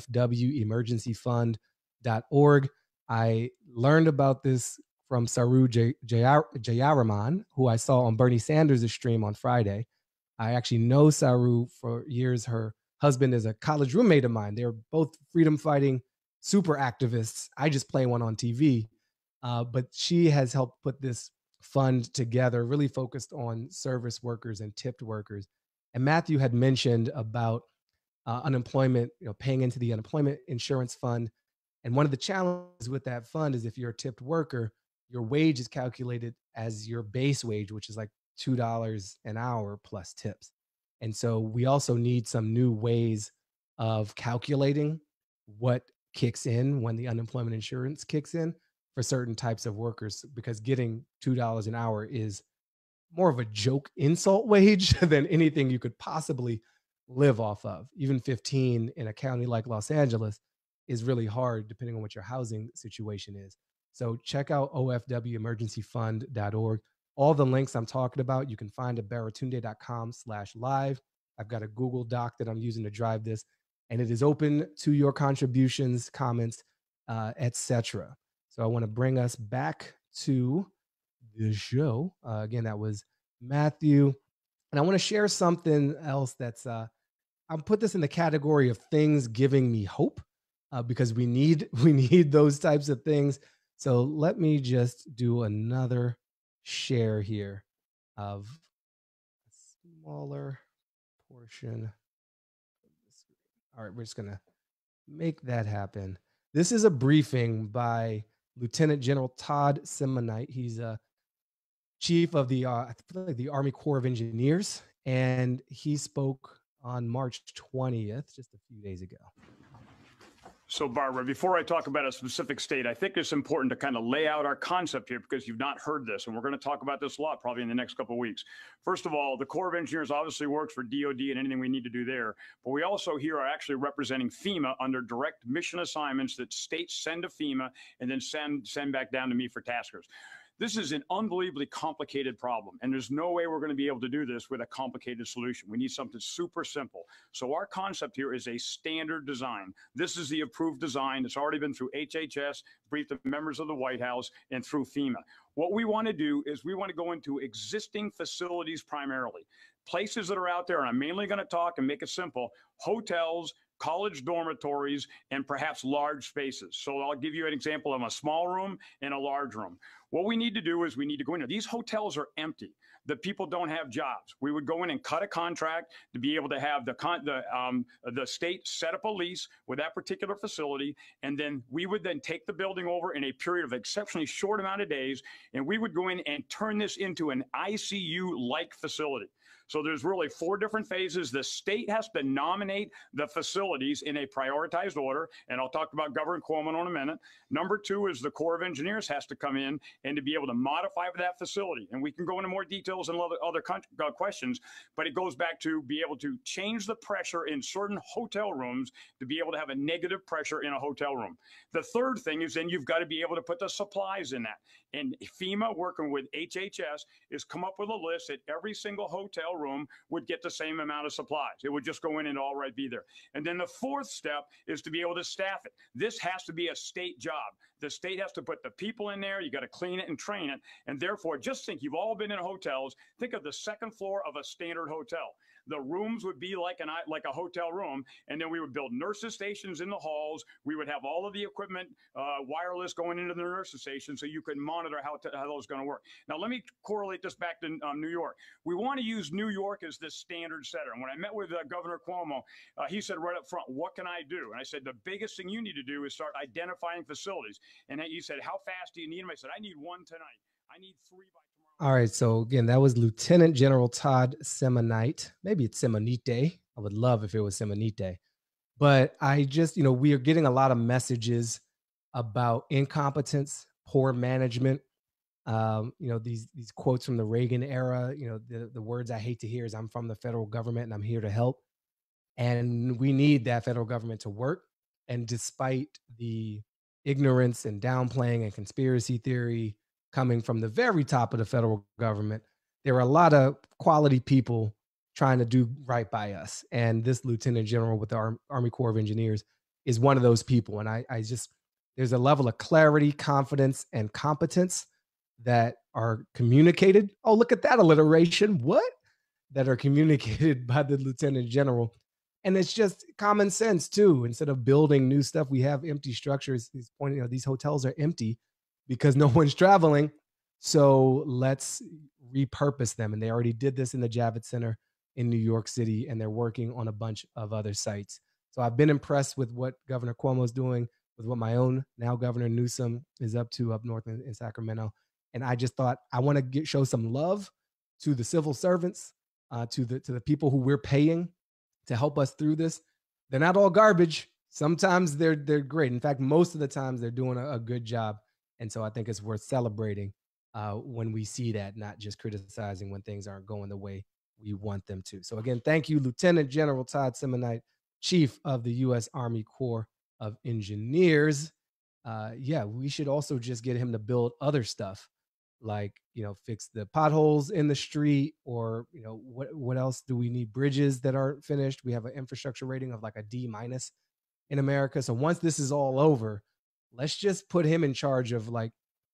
ofwemergencyfund.org. I learned about this from Saru Jayaraman, who I saw on Bernie Sanders' stream on Friday. I actually know Saru for years. Her husband is a college roommate of mine. They're both freedom fighting super activists. I just play one on TV. But she has helped put this fund together, really focused on service workers and tipped workers. And Matthew had mentioned about unemployment, you know, paying into the unemployment insurance fund. And one of the challenges with that fund is if you're a tipped worker, your wage is calculated as your base wage, which is like $2 an hour plus tips. And so we also need some new ways of calculating what kicks in when the unemployment insurance kicks in for certain types of workers, because getting $2 an hour is more of a joke insult wage than anything you could possibly live off of. Even 15 in a county like Los Angeles is really hard depending on what your housing situation is. So check out ofwemergencyfund.org. All the links I'm talking about, you can find at baratunde.com/live. I've got a Google Doc that I'm using to drive this, and it is open to your contributions, comments, etc. So I want to bring us back to the show. Again, that was Matthew. And I want to share something else that's, I'll put this in the category of things giving me hope, because we need those types of things. So let me just do another share here of a smaller portion. All right, we're just going to make that happen. This is a briefing by Lieutenant General Todd Simonite. He's a chief of the Army Corps of Engineers, and he spoke on March 20th, just a few days ago. So, Barbara, before I talk about a specific state, I think it's important to kind of lay out our concept here, because you've not heard this, and we're going to talk about this a lot probably in the next couple of weeks. First of all, the Corps of Engineers obviously works for DOD and anything we need to do there, but we also here are actually representing FEMA under direct mission assignments that states send to FEMA and then send back down to me for taskers. This is an unbelievably complicated problem, and there's no way we're going to be able to do this with a complicated solution. We need something super simple. So our concept here is a standard design. This is the approved design. It's already been through HHS, briefed the members of the White House, and through FEMA. What we want to do is we want to go into existing facilities primarily, places that are out there, and I'm mainly going to talk and make it simple, hotels, college dormitories, and perhaps large spaces. So I'll give you an example of a small room and a large room. What we need to do is we need to go in there. These hotels are empty. The people don't have jobs. We would go in and cut a contract to be able to have the state set up a lease with that particular facility, and then we would then take the building over in a period of exceptionally short amount of days, and we would go in and turn this into an ICU-like facility. So there's really 4 different phases. The state has to nominate the facilities in a prioritized order, and I'll talk about Governor Cuomo in a minute. Number 2 is the Corps of Engineers has to come in and to be able to modify that facility. And we can go into more details and other questions, but it goes back to be able to change the pressure in certain hotel rooms to be able to have a negative pressure in a hotel room. The third thing is then you've got to be able to put the supplies in that. And FEMA, working with HHS, is come up with a list that every single hotel room would get the same amount of supplies. It would just go in and all right be there. And then the fourth step is to be able to staff it. This has to be a state job. The state has to put the people in there. You got to clean it and train it. And therefore, just think, you've all been in hotels. Think of the second floor of a standard hotel. The rooms would be like a hotel room, and then we would build nurses stations in the halls. We would have all of the equipment, wireless going into the nurses station, so you could monitor how those going to work. Now, let me correlate this back to New York. We want to use New York as the standard setter. And when I met with Governor Cuomo, he said right up front, "What can I do?" And I said, "The biggest thing you need to do is start identifying facilities." And he said, "How fast do you need them?" I said, "I need 1 tonight. I need 3 by tomorrow." All right. So again, that was Lieutenant General Todd Semonite. Maybe it's Semonite. I would love if it was Semonite. But I just, we are getting a lot of messages about incompetence, poor management. These quotes from the Reagan era, the words I hate to hear is, "I'm from the federal government and I'm here to help." And we need that federal government to work. And despite the ignorance and downplaying and conspiracy theory coming from the very top of the federal government, there are a lot of quality people trying to do right by us. And this Lieutenant General with the Army Corps of Engineers is one of those people. And I just, there's a level of clarity, confidence, and competence that are communicated. Oh, look at that alliteration. What? That are communicated by the Lieutenant General. And it's just common sense too. Instead of building new stuff, we have empty structures. He's pointing out these hotels are empty because no one's traveling. So let's repurpose them. And they already did this in the Javits Center in New York City, and they're working on a bunch of other sites. So I've been impressed with what Governor Cuomo is doing, with what my own now Governor Newsom is up to up north in Sacramento. And I just thought I want to show some love to the civil servants, to the people who we're paying to help us through this. They're not all garbage. Sometimes they're great. In fact, most of the times they're doing a good job. And so I think it's worth celebrating when we see that, not just criticizing when things aren't going the way we want them to. So again, thank you, Lieutenant General Todd Semonite, Chief of the U.S. Army Corps of Engineers. We should also just get him to build other stuff, like, fix the potholes in the street, or, what else do we need? Bridges that aren't finished. We have an infrastructure rating of like a D- in America. So once this is all over, let's just put him in charge of like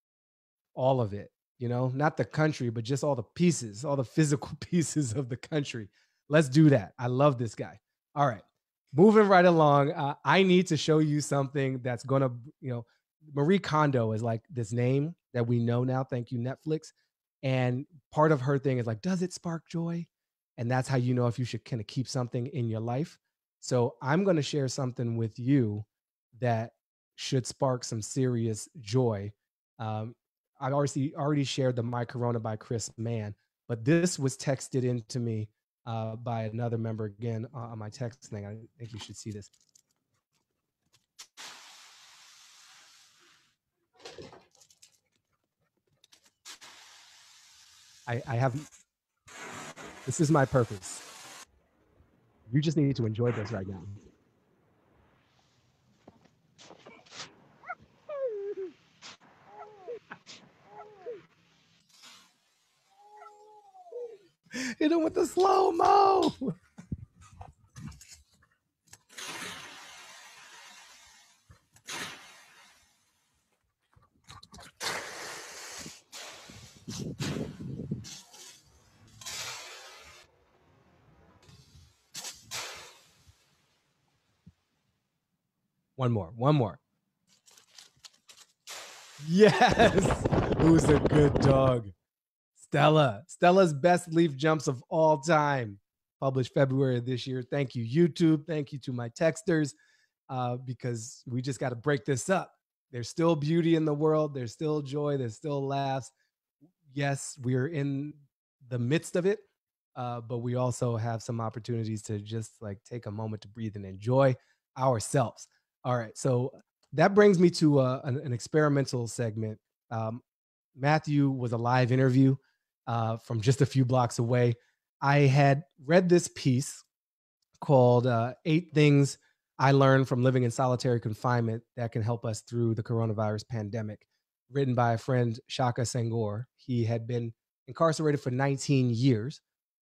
all of it, not the country, but just all the pieces, all the physical pieces of the country. Let's do that. I love this guy. All right. Moving right along. I need to show you something that's going to, Marie Kondo is like this name that we know now. Thank you, Netflix. And part of her thing is like, does it spark joy? And that's how you know if you should kind of keep something in your life. So I'm going to share something with you that should spark some serious joy. I already shared the My Corona by Chris Mann, but this was texted into me by another member again on my text thing. I think you should see this. I have, this is my purpose. You just need to enjoy this right now. Hit him with the slow-mo. One more. Yes. Who's a good dog? Stella. Stella's best leaf jumps of all time. Published February of this year. Thank you, YouTube. Thank you to my texters, because we just got to break this up. There's still beauty in the world. There's still joy. There's still laughs. Yes, we're in the midst of it, but we also have some opportunities to just like take a moment to breathe and enjoy ourselves. All right, so that brings me to an experimental segment. Matthew was a live interview from just a few blocks away. I had read this piece called 8 Things I Learned from Living in Solitary Confinement That Can Help Us Through the Coronavirus Pandemic, written by a friend, Shaka Senghor. He had been incarcerated for 19 years.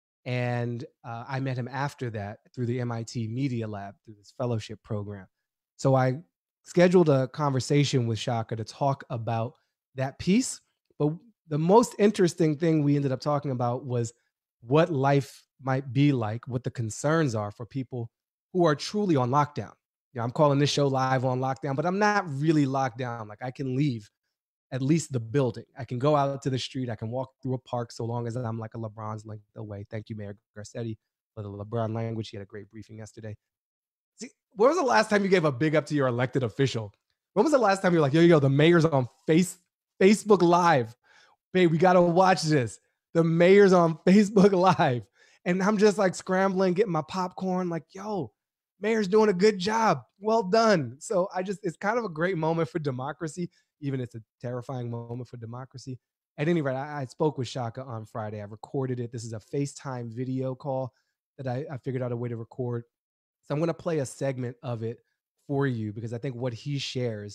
And I met him after that through the MIT Media Lab, through this fellowship program. So I scheduled a conversation with Shaka to talk about that piece. But the most interesting thing we ended up talking about was what life might be like, what the concerns are for people who are truly on lockdown. You know, I'm calling this show Live on Lockdown, but I'm not really locked down. Like I can leave at least the building. I can go out to the street. I can walk through a park so long as I'm like a LeBron's length away. Thank you, Mayor Garcetti, for the LeBron language. He had a great briefing yesterday. See, when was the last time you gave a big up to your elected official? When was the last time you're like, yo, the mayor's on Facebook Live? Babe, we got to watch this. The mayor's on Facebook Live. And I'm just like scrambling, getting my popcorn, like, yo, mayor's doing a good job. Well done. So it's kind of a great moment for democracy, even it's a terrifying moment for democracy. At any rate, I spoke with Shaka on Friday. I recorded it. This is a FaceTime video call that I figured out a way to record. So I'm going to play a segment of it for you because I think what he shares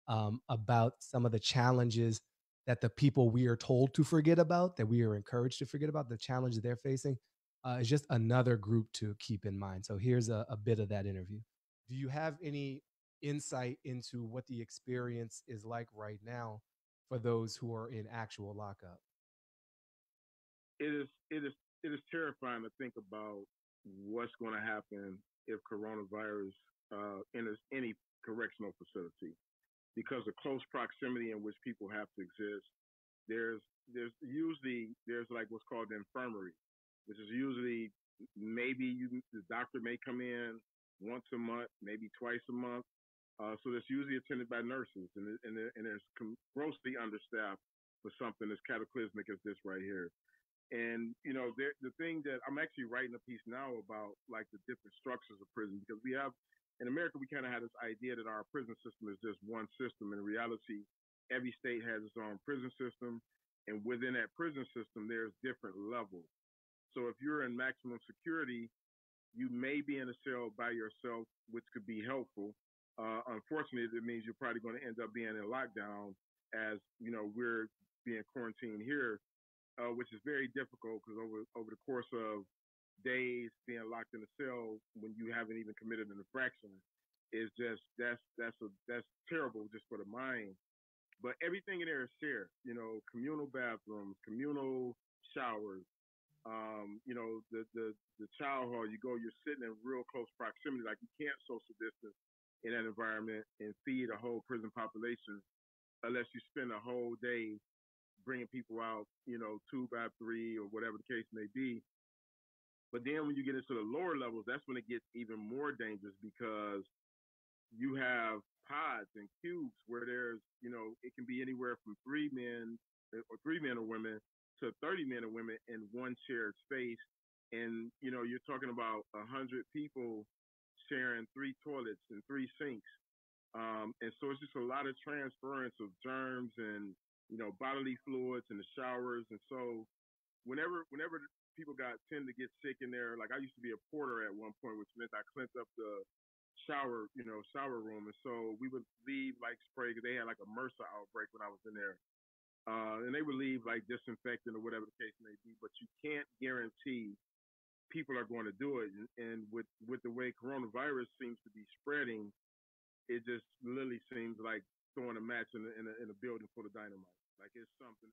about some of the challenges that the people we are told to forget about, that we are encouraged to forget about, the challenges they're facing, is just another group to keep in mind. So here's a bit of that interview. Do you have any insight into what the experience is like right now for those who are in actual lockup? It is terrifying to think about what's going to happen if coronavirus enters any correctional facility, because of close proximity in which people have to exist. There's usually like what's called the infirmary, which is usually the doctor may come in once a month, maybe twice a month. So that's usually attended by nurses, and there's grossly understaffed for something as cataclysmic as this right here. And the thing that I'm actually writing a piece now about, like the different structures of prison, because we have in America, we kind of have this idea that our prison system is just one system. In reality, every state has its own prison system, and within that prison system, there's different levels. So if you're in maximum security, you may be in a cell by yourself, which could be helpful. Unfortunately, it means you're probably going to end up being in lockdown, as we're being quarantined here, which is very difficult because over the course of days being locked in a cell when you haven't even committed an infraction is just that's terrible just for the mind. But everything in there is shared. Communal bathrooms, communal showers. The child hall. You're sitting in real close proximity. Like you can't social distance in that environment and feed a whole prison population unless you spend a whole day bringing people out, 2 by 3 or whatever the case may be. But then when you get into the lower levels, that's when it gets even more dangerous because you have pods and cubes where there's, it can be anywhere from 3 men or women to 30 men or women in one shared space. And, you're talking about 100 people sharing 3 toilets and 3 sinks. And so it's just a lot of transference of germs and, bodily fluids in the showers. And so whenever people tend to get sick in there, like I used to be a porter at one point, which meant I cleaned up the shower room. And so we would leave like spray because they had like a MRSA outbreak when I was in there. and they would leave like disinfectant or whatever the case may be. But you can't guarantee people are going to do it. And with the way coronavirus seems to be spreading, it just literally seems like throwing a match in a building full of dynamite. Like it's something.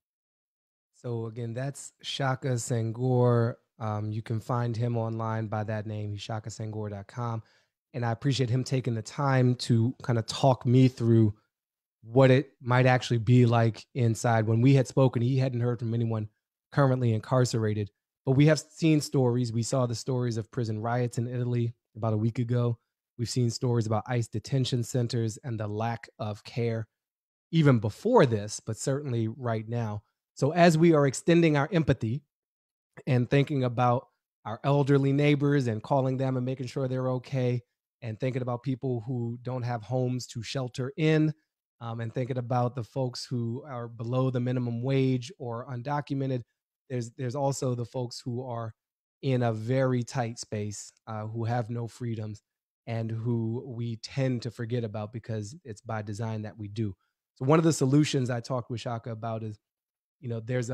So again, that's Shaka Senghor. You can find him online by that name. He's shakasenghor.com. And I appreciate him taking the time to kind of talk me through what it might actually be like inside. When we had spoken, he hadn't heard from anyone currently incarcerated, but we have seen stories. We saw the stories of prison riots in Italy about a week ago. We've seen stories about ICE detention centers and the lack of care even before this, but certainly right now. So as we are extending our empathy and thinking about our elderly neighbors and calling them and making sure they're okay, and thinking about people who don't have homes to shelter in, and thinking about the folks who are below the minimum wage or undocumented, there's also the folks who are in a very tight space, who have no freedoms and who we tend to forget about because it's by design that we do. So one of the solutions I talked with Shaka about is, there's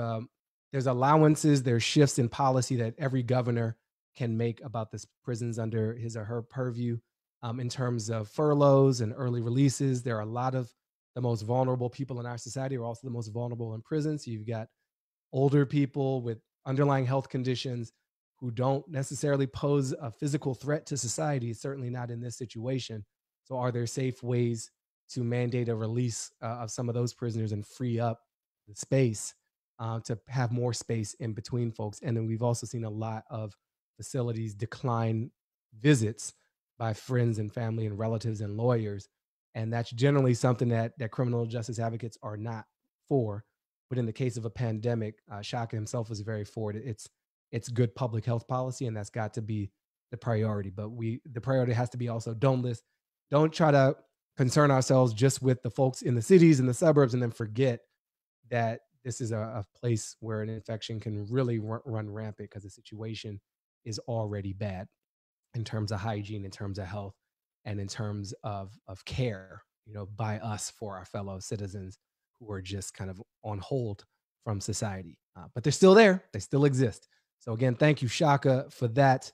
allowances, there's shifts in policy that every governor can make about the prisons under his or her purview, in terms of furloughs and early releases. There are a lot of the most vulnerable people in our society are also the most vulnerable in prison. So you've got older people with underlying health conditions who don't necessarily pose a physical threat to society, certainly not in this situation. So are there safe ways to mandate a release of some of those prisoners and free up the space to have more space in between folks? And then we've also seen a lot of facilities decline visits by friends and family and relatives and lawyers. And that's generally something that criminal justice advocates are not for. But in the case of a pandemic, Shaka himself was very for it. It's good public health policy, and that's got to be the priority. But the priority has to be also don't try to concern ourselves just with the folks in the cities and the suburbs and then forget that this is a place where an infection can really run rampant because the situation is already bad in terms of hygiene, in terms of health, and in terms of care, by us for our fellow citizens who are just kind of on hold from society. But they're still there. They still exist. So again, thank you, Shaka, for that.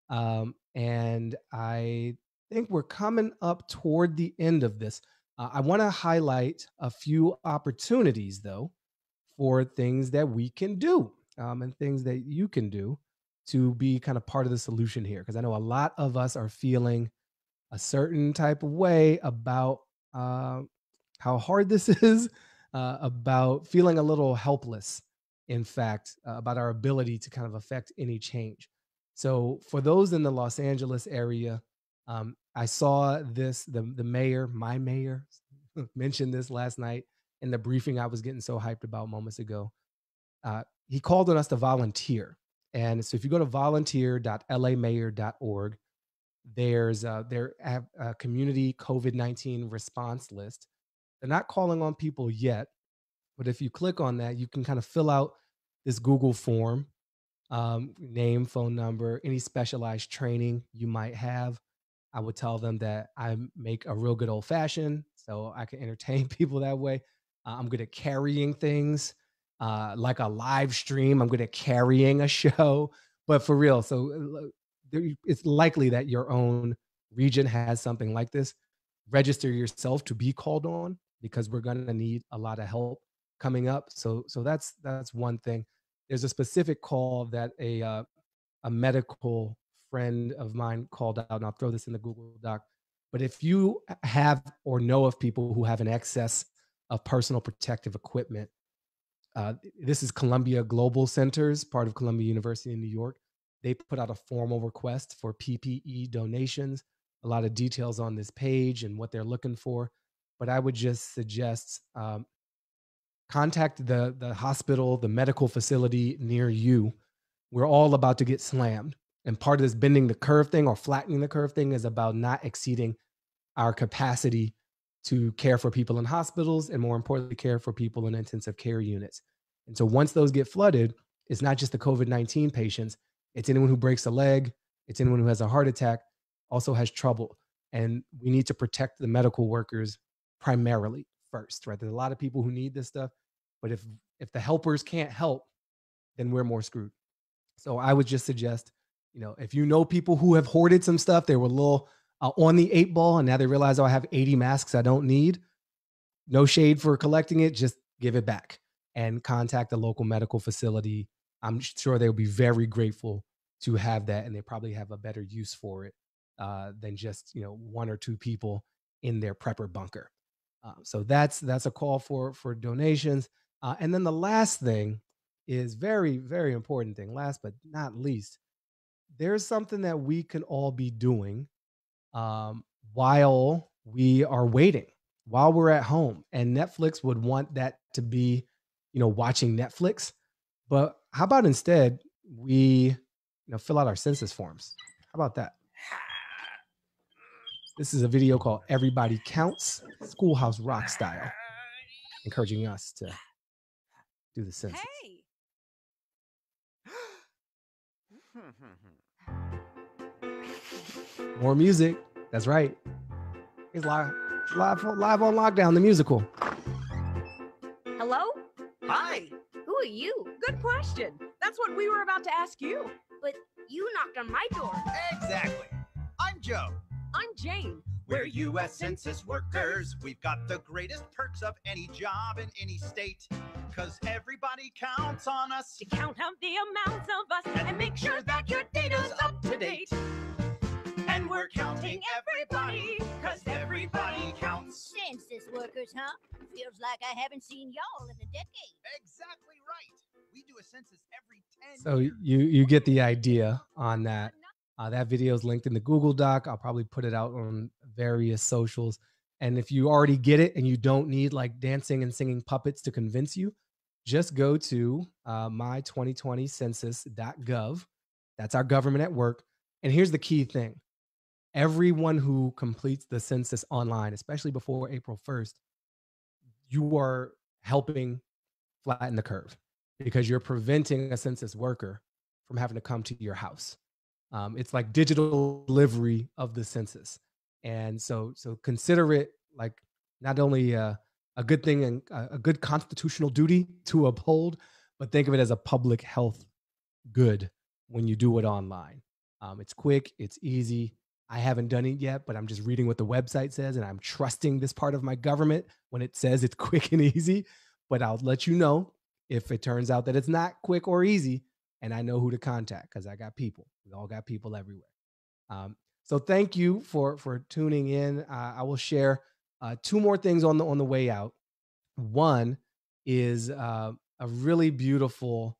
And I think we're coming up toward the end of this. I want to highlight a few opportunities, though, for things that we can do, and things that you can do to be kind of part of the solution here. Because I know a lot of us are feeling a certain type of way about how hard this is, about feeling a little helpless, in fact, about our ability to kind of affect any change. So for those in the Los Angeles area, I saw this, my mayor mentioned this last night in the briefing I was getting so hyped about moments ago. He called on us to volunteer. And so if you go to volunteer.lamayor.org, there's there have a community COVID-19 response list. They're not calling on people yet, but if you click on that, you can kind of fill out this Google form, name, phone number, any specialized training you might have. I would tell them that I make a real good old fashioned, so I can entertain people that way. I'm good at carrying things, like a live stream. I'm good at carrying a show, but for real. So it's likely that your own region has something like this. Register yourself to be called on because we're going to need a lot of help coming up. So that's one thing. There's a specific call that a medical friend of mine called out, and I'll throw this in the Google Doc. But if you have or know of people who have an excess of personal protective equipment, this is Columbia Global Centers, part of Columbia University in New York. They put out a formal request for PPE donations, a lot of details on this page and what they're looking for. But I would just suggest contact the hospital, the medical facility near you. We're all about to get slammed. And part of this bending the curve thing or flattening the curve thing is about not exceeding our capacity to care for people in hospitals and, more importantly, care for people in intensive care units. And so once those get flooded, it's not just the COVID-19 patients. It's anyone who breaks a leg. It's anyone who has a heart attack, also has trouble. And we need to protect the medical workers primarily first, right? There's a lot of people who need this stuff, But if the helpers can't help, then we're more screwed. So I would just suggest, if you know people who have hoarded some stuff, they were a little on the 8 ball, and now they realize, oh, I have 80 masks I don't need. No shade for collecting it, just give it back and contact a local medical facility. I'm sure they'll be very grateful to have that, and they probably have a better use for it than just 1 or 2 people in their prepper bunker. So that's a call for donations. And then the last thing is very, very important thing. Last but not least, there's something that we can all be doing while we are waiting, while we're at home. And Netflix would want that to be, watching Netflix. But how about instead we, fill out our census forms? How about that? This is a video called Everybody Counts, Schoolhouse Rock style, encouraging us to do the census. Hey. More music. That's right. It's live on Lockdown, the musical. Hello? Hi. Who are you? Good question. That's what we were about to ask you. But you knocked on my door. Exactly. I'm Joe. I'm Jane. We're U.S. Census workers. We've got the greatest perks of any job in any state. Cause everybody counts on us To count up the amounts of us and make sure that your data's up to date. and we're counting everybody. Cause everybody counts. Census workers, huh? Feels like I haven't seen y'all in a decade. Exactly right. We do a census every 10 So years. you get the idea on that. That video is linked in the Google Doc. I'll probably put it out on various socials. And if you already get it and you don't need like dancing and singing puppets to convince you, just go to my2020census.gov. That's our government at work. And here's the key thing. Everyone who completes the census online, especially before April 1st, you are helping flatten the curve because you're preventing a census worker from having to come to your house. It's like digital delivery of the census. And so consider it like not only a good thing and a good constitutional duty to uphold, but think of it as a public health good when you do it online. It's quick, it's easy. I haven't done it yet, but I'm just reading what the website says, and I'm trusting this part of my government when it says it's quick and easy. But I'll let you know if it turns out that it's not quick or easy, and I know who to contact because I got people. We all got people everywhere. So thank you for tuning in. I will share 2 more things on the way out. One is a really beautiful,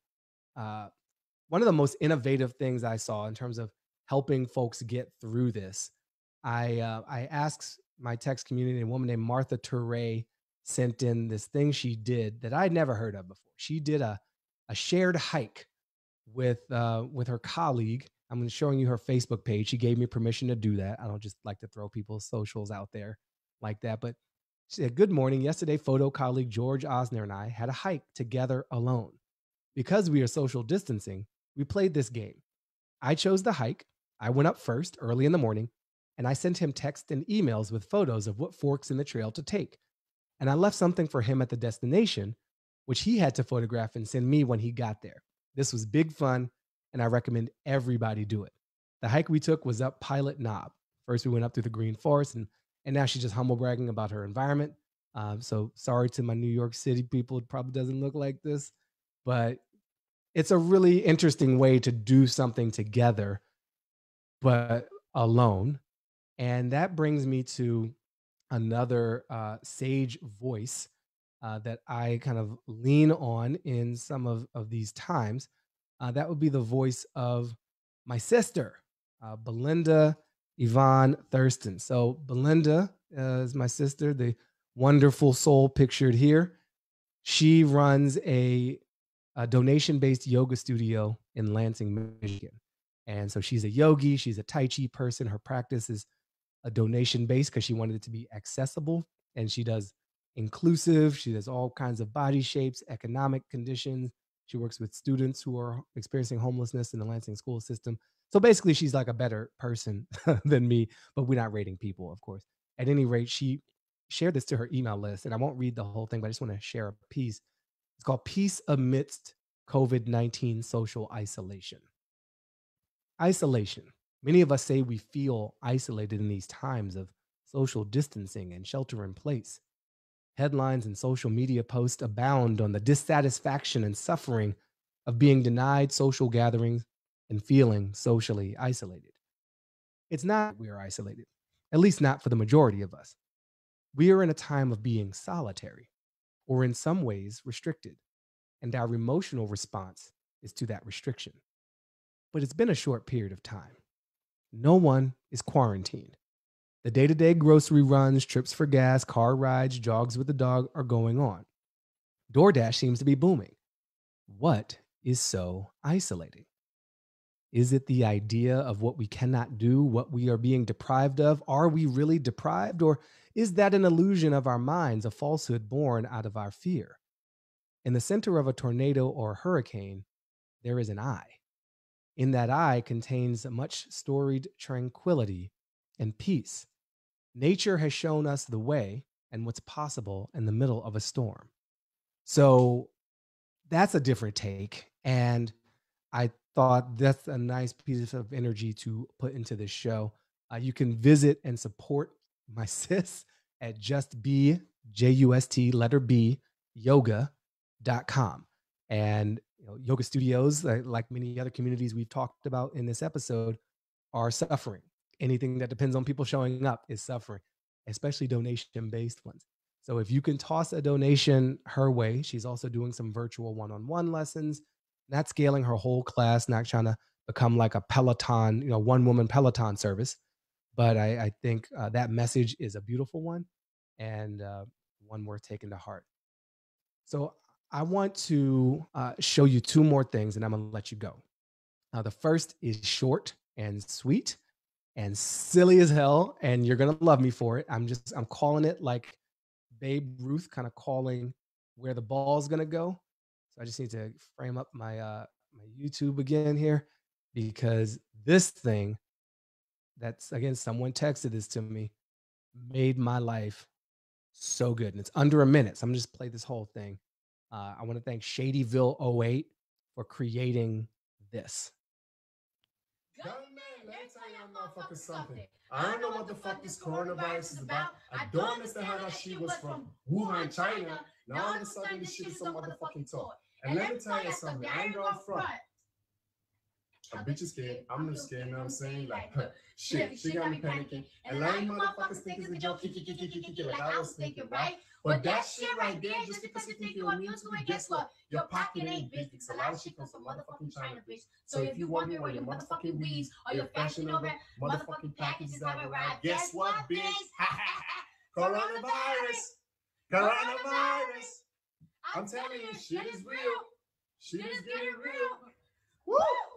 one of the most innovative things I saw in terms of helping folks get through this. I asked my text community, a woman named Martha Touré sent in this thing she did that I'd never heard of before. She did a shared hike with her colleague. I'm showing you her Facebook page. She gave me permission to do that. I don't just like to throw people's socials out there like that. But she said, "Good morning. Yesterday, photo colleague George Osner and I had a hike together alone. Because we are social distancing, we played this game. I chose the hike. I went up first early in the morning, and I sent him texts and emails with photos of what forks in the trail to take. And I left something for him at the destination, which he had to photograph and send me when he got there. This was big fun, and I recommend everybody do it. The hike we took was up Pilot Knob. First, we went up through the Green Forest, and now she's just humble bragging about her environment. So sorry to my New York City people. It probably doesn't look like this, but it's a really interesting way to do something together, but alone. And that brings me to another sage voice that I kind of lean on in some of these times. That would be the voice of my sister, Belinda Yvonne Thurston. So Belinda is my sister, the wonderful soul pictured here. She runs a donation-based yoga studio in Lansing, Michigan. And so she's a yogi. She's a Tai Chi person. Her practice is a donation-based because she wanted it to be accessible. And she does inclusive. She does all kinds of body shapes, economic conditions. She works with students who are experiencing homelessness in the Lansing school system. So basically, she's like a better person than me, but we're not rating people, of course. At any rate, she shared this to her email list, and I won't read the whole thing, but I just want to share a piece. It's called Peace Amidst COVID-19 Social Isolation. Isolation. Many of us say we feel isolated in these times of social distancing and shelter in place. Headlines and social media posts abound on the dissatisfaction and suffering of being denied social gatherings and feeling socially isolated. It's not that we are isolated, at least not for the majority of us. We are in a time of being solitary, or in some ways restricted, and our emotional response is to that restriction. But it's been a short period of time. No one is quarantined. The day-to-day grocery runs, trips for gas, car rides, jogs with the dog are going on. DoorDash seems to be booming. What is so isolating? Is it the idea of what we cannot do, what we are being deprived of? Are we really deprived? Or is that an illusion of our minds, a falsehood born out of our fear? In the center of a tornado or a hurricane, there is an eye. In that eye contains much storied tranquility and peace. Nature has shown us the way and what's possible in the middle of a storm. So that's a different take. And I thought that's a nice piece of energy to put into this show. You can visit and support my sis at justb, JUST, letter B, yoga.com. And yoga studios, like many other communities we've talked about in this episode, are suffering. Anything that depends on people showing up is suffering, especially donation-based ones. So if you can toss a donation her way, she's also doing some virtual one-on-one lessons, not scaling her whole class, not trying to become like a Peloton, one-woman Peloton service. But I think that message is a beautiful one and one worth taking to heart. So I want to show you two more things, and I'm going to let you go. The first is short and sweet and silly as hell, and you're going to love me for it. I'm calling it like Babe Ruth, kind of calling where the ball's going to go. So I just need to frame up my my YouTube again here, because this thing that's, again, someone texted this to me, made my life so good. And it's under a minute. So I'm just play this whole thing. I want to thank Shadyville08 for creating this. Let me tell y'all motherfuckers something. I don't know what the fuck this coronavirus is about. I don't understand how that shit was from Wuhan, China. Now all of a sudden this shit is some motherfucking talk. And let me tell you something, I ain't gonna front. A bitch is scared, I'm not scared, you know what I'm saying? Like, shit, she got me panicking. And like motherfuckers think it's a joke, like I was thinking, right? But that shit right there, just because you think you're immune to it, guess what? Your pocket ain't big, because a lot of shit comes from motherfucking China, bitch. So if you wonder where your motherfucking weeds or your fashion over motherfucking packages haven't arrived, guess what, bitch? Coronavirus! Coronavirus! I'm telling you, shit is real. Shit is getting real. Woo!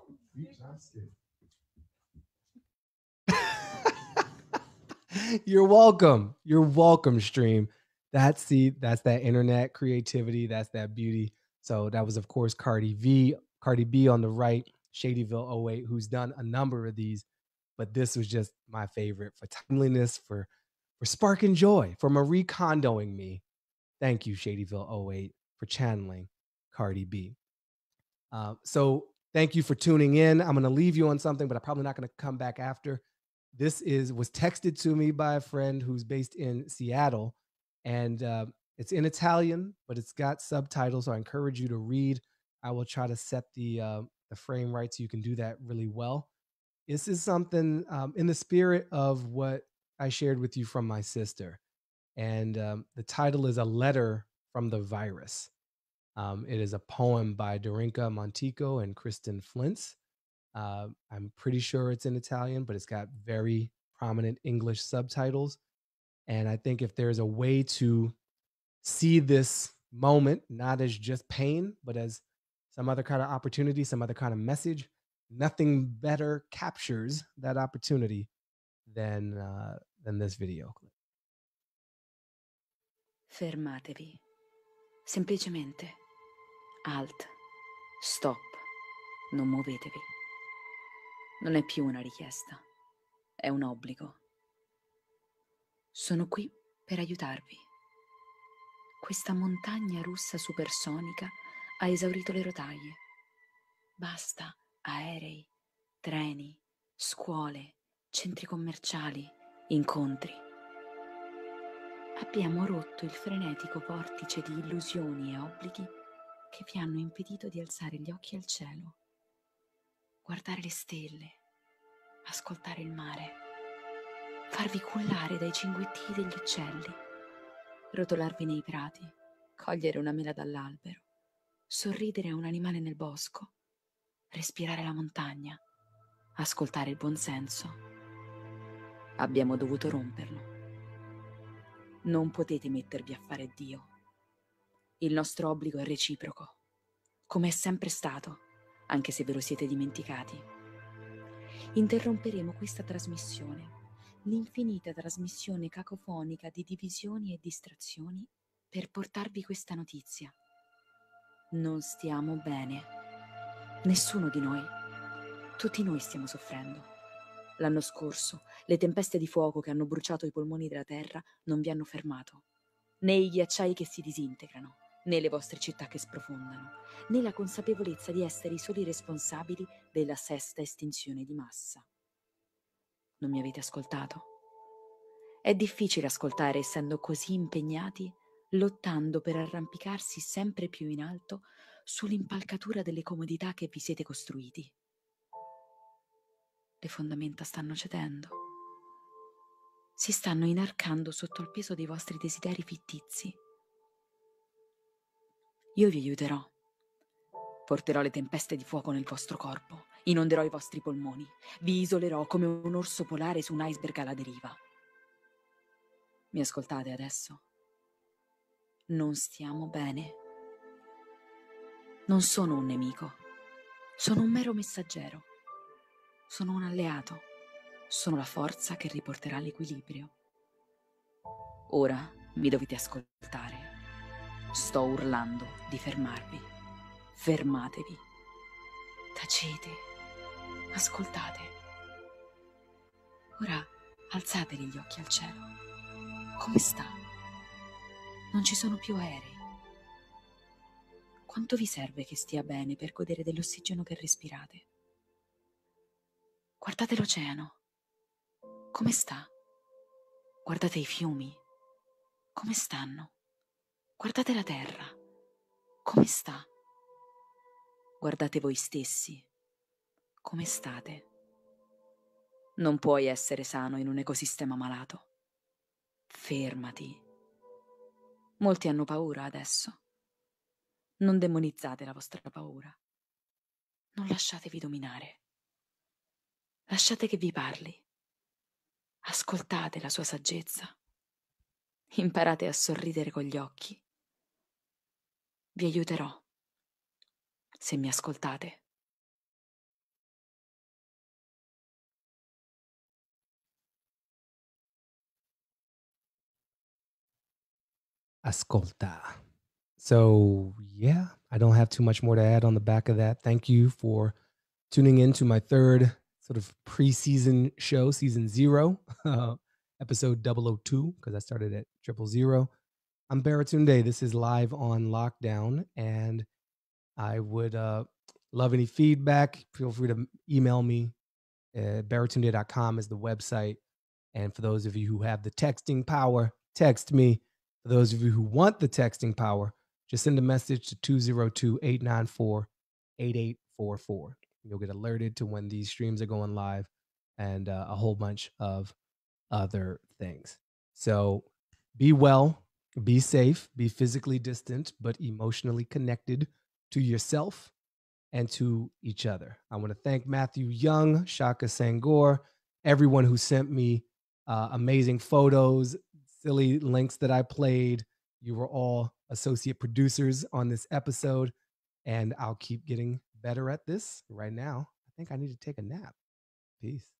You're welcome. You're welcome, stream. That's that internet creativity. That's that beauty. So that was, of course, Cardi B on the right, Shadyville08, who's done a number of these, but this was just my favorite for timeliness, for sparking joy, for Marie Kondoing me. Thank you, Shadyville08, for channeling Cardi B. So thank you for tuning in. I'm going to leave you on something, but I'm probably not going to come back after. This was texted to me by a friend who's based in Seattle, and it's in Italian, but it's got subtitles, so I encourage you to read. I will try to set the frame right so you can do that really well. This is something in the spirit of what I shared with you from my sister, and the title is A Letter from the Virus. It is a poem by Dorinka Montico and Kristen Flintz. I'm pretty sure it's in Italian, but it's got very prominent English subtitles. And I think if there's a way to see this moment, not as just pain, but as some other kind of opportunity, some other kind of message, nothing better captures that opportunity than this video clip. Fermatevi. Semplicemente. Alt. Stop. Non muovetevi. Non è più una richiesta, è un obbligo. Sono qui per aiutarvi. Questa montagna russa supersonica Ha esaurito le rotaie. Basta aerei, treni, scuole, centri commerciali, incontri. Abbiamo rotto il frenetico vortice di illusioni e obblighi che vi hanno impedito di alzare gli occhi al cielo, guardare le stelle, ascoltare il mare, farvi cullare dai cinguetti degli uccelli, rotolarvi nei prati, cogliere una mela dall'albero, sorridere a un animale nel bosco, respirare la montagna, ascoltare il buonsenso. Abbiamo dovuto romperlo. Non potete mettervi a fare Dio. Il nostro obbligo è reciproco, come è sempre stato, anche se ve lo siete dimenticati. Interromperemo questa trasmissione, l'infinita trasmissione cacofonica di divisioni e distrazioni, per portarvi questa notizia. Non stiamo bene. Nessuno di noi. Tutti noi stiamo soffrendo. L'anno scorso, le tempeste di fuoco che hanno bruciato i polmoni della terra non vi hanno fermato. Né i ghiacciai che si disintegrano, né le vostre città che sprofondano, né la consapevolezza di essere i soli responsabili della sesta estinzione di massa. Non mi avete ascoltato? È difficile ascoltare essendo così impegnati, lottando per arrampicarsi sempre più in alto sull'impalcatura delle comodità che vi siete costruiti. Le fondamenta stanno cedendo. Si stanno inarcando sotto il peso dei vostri desideri fittizi. Io vi aiuterò. Porterò le tempeste di fuoco nel vostro corpo, inonderò i vostri polmoni, vi isolerò come un orso polare su un iceberg alla deriva. Mi ascoltate adesso? Non stiamo bene. Non sono un nemico. Sono un mero messaggero. Sono un alleato. Sono la forza che riporterà l'equilibrio. Ora mi dovete ascoltare. Sto urlando di fermarvi. Fermatevi. Tacete. Ascoltate. Ora alzate gli occhi al cielo. Come sta? Non ci sono più aerei. Quanto vi serve che stia bene per godere dell'ossigeno che respirate? Guardate l'oceano. Come sta? Guardate i fiumi. Come stanno? Guardate la terra. Come sta? Guardate voi stessi. Come state? Non puoi essere sano in un ecosistema malato. Fermati. Molti hanno paura adesso. Non demonizzate la vostra paura. Non lasciatevi dominare. Lasciate che vi parli. Ascoltate la sua saggezza. Imparate a sorridere con gli occhi. Vi aiuterò, se mi ascoltate. Ascolta. So, yeah, I don't have too much more to add on the back of that. Thank you for tuning in to my third sort of preseason show, season 0, episode 002, because I started at 000. I'm Baratunde. This is Live on Lockdown, and I would love any feedback. Feel free to email me. Baratunde.com is the website. And for those of you who have the texting power, text me. For those of you who want the texting power, just send a message to 202-894-8844. You'll get alerted to when these streams are going live and a whole bunch of other things. So be well, be safe, be physically distant, but emotionally connected to yourself and to each other. I want to thank Matthew Young, Shaka Sangor, everyone who sent me amazing photos, silly links that I played. You were all associate producers on this episode, and I'll keep getting better at this. Right now, I think I need to take a nap. Peace.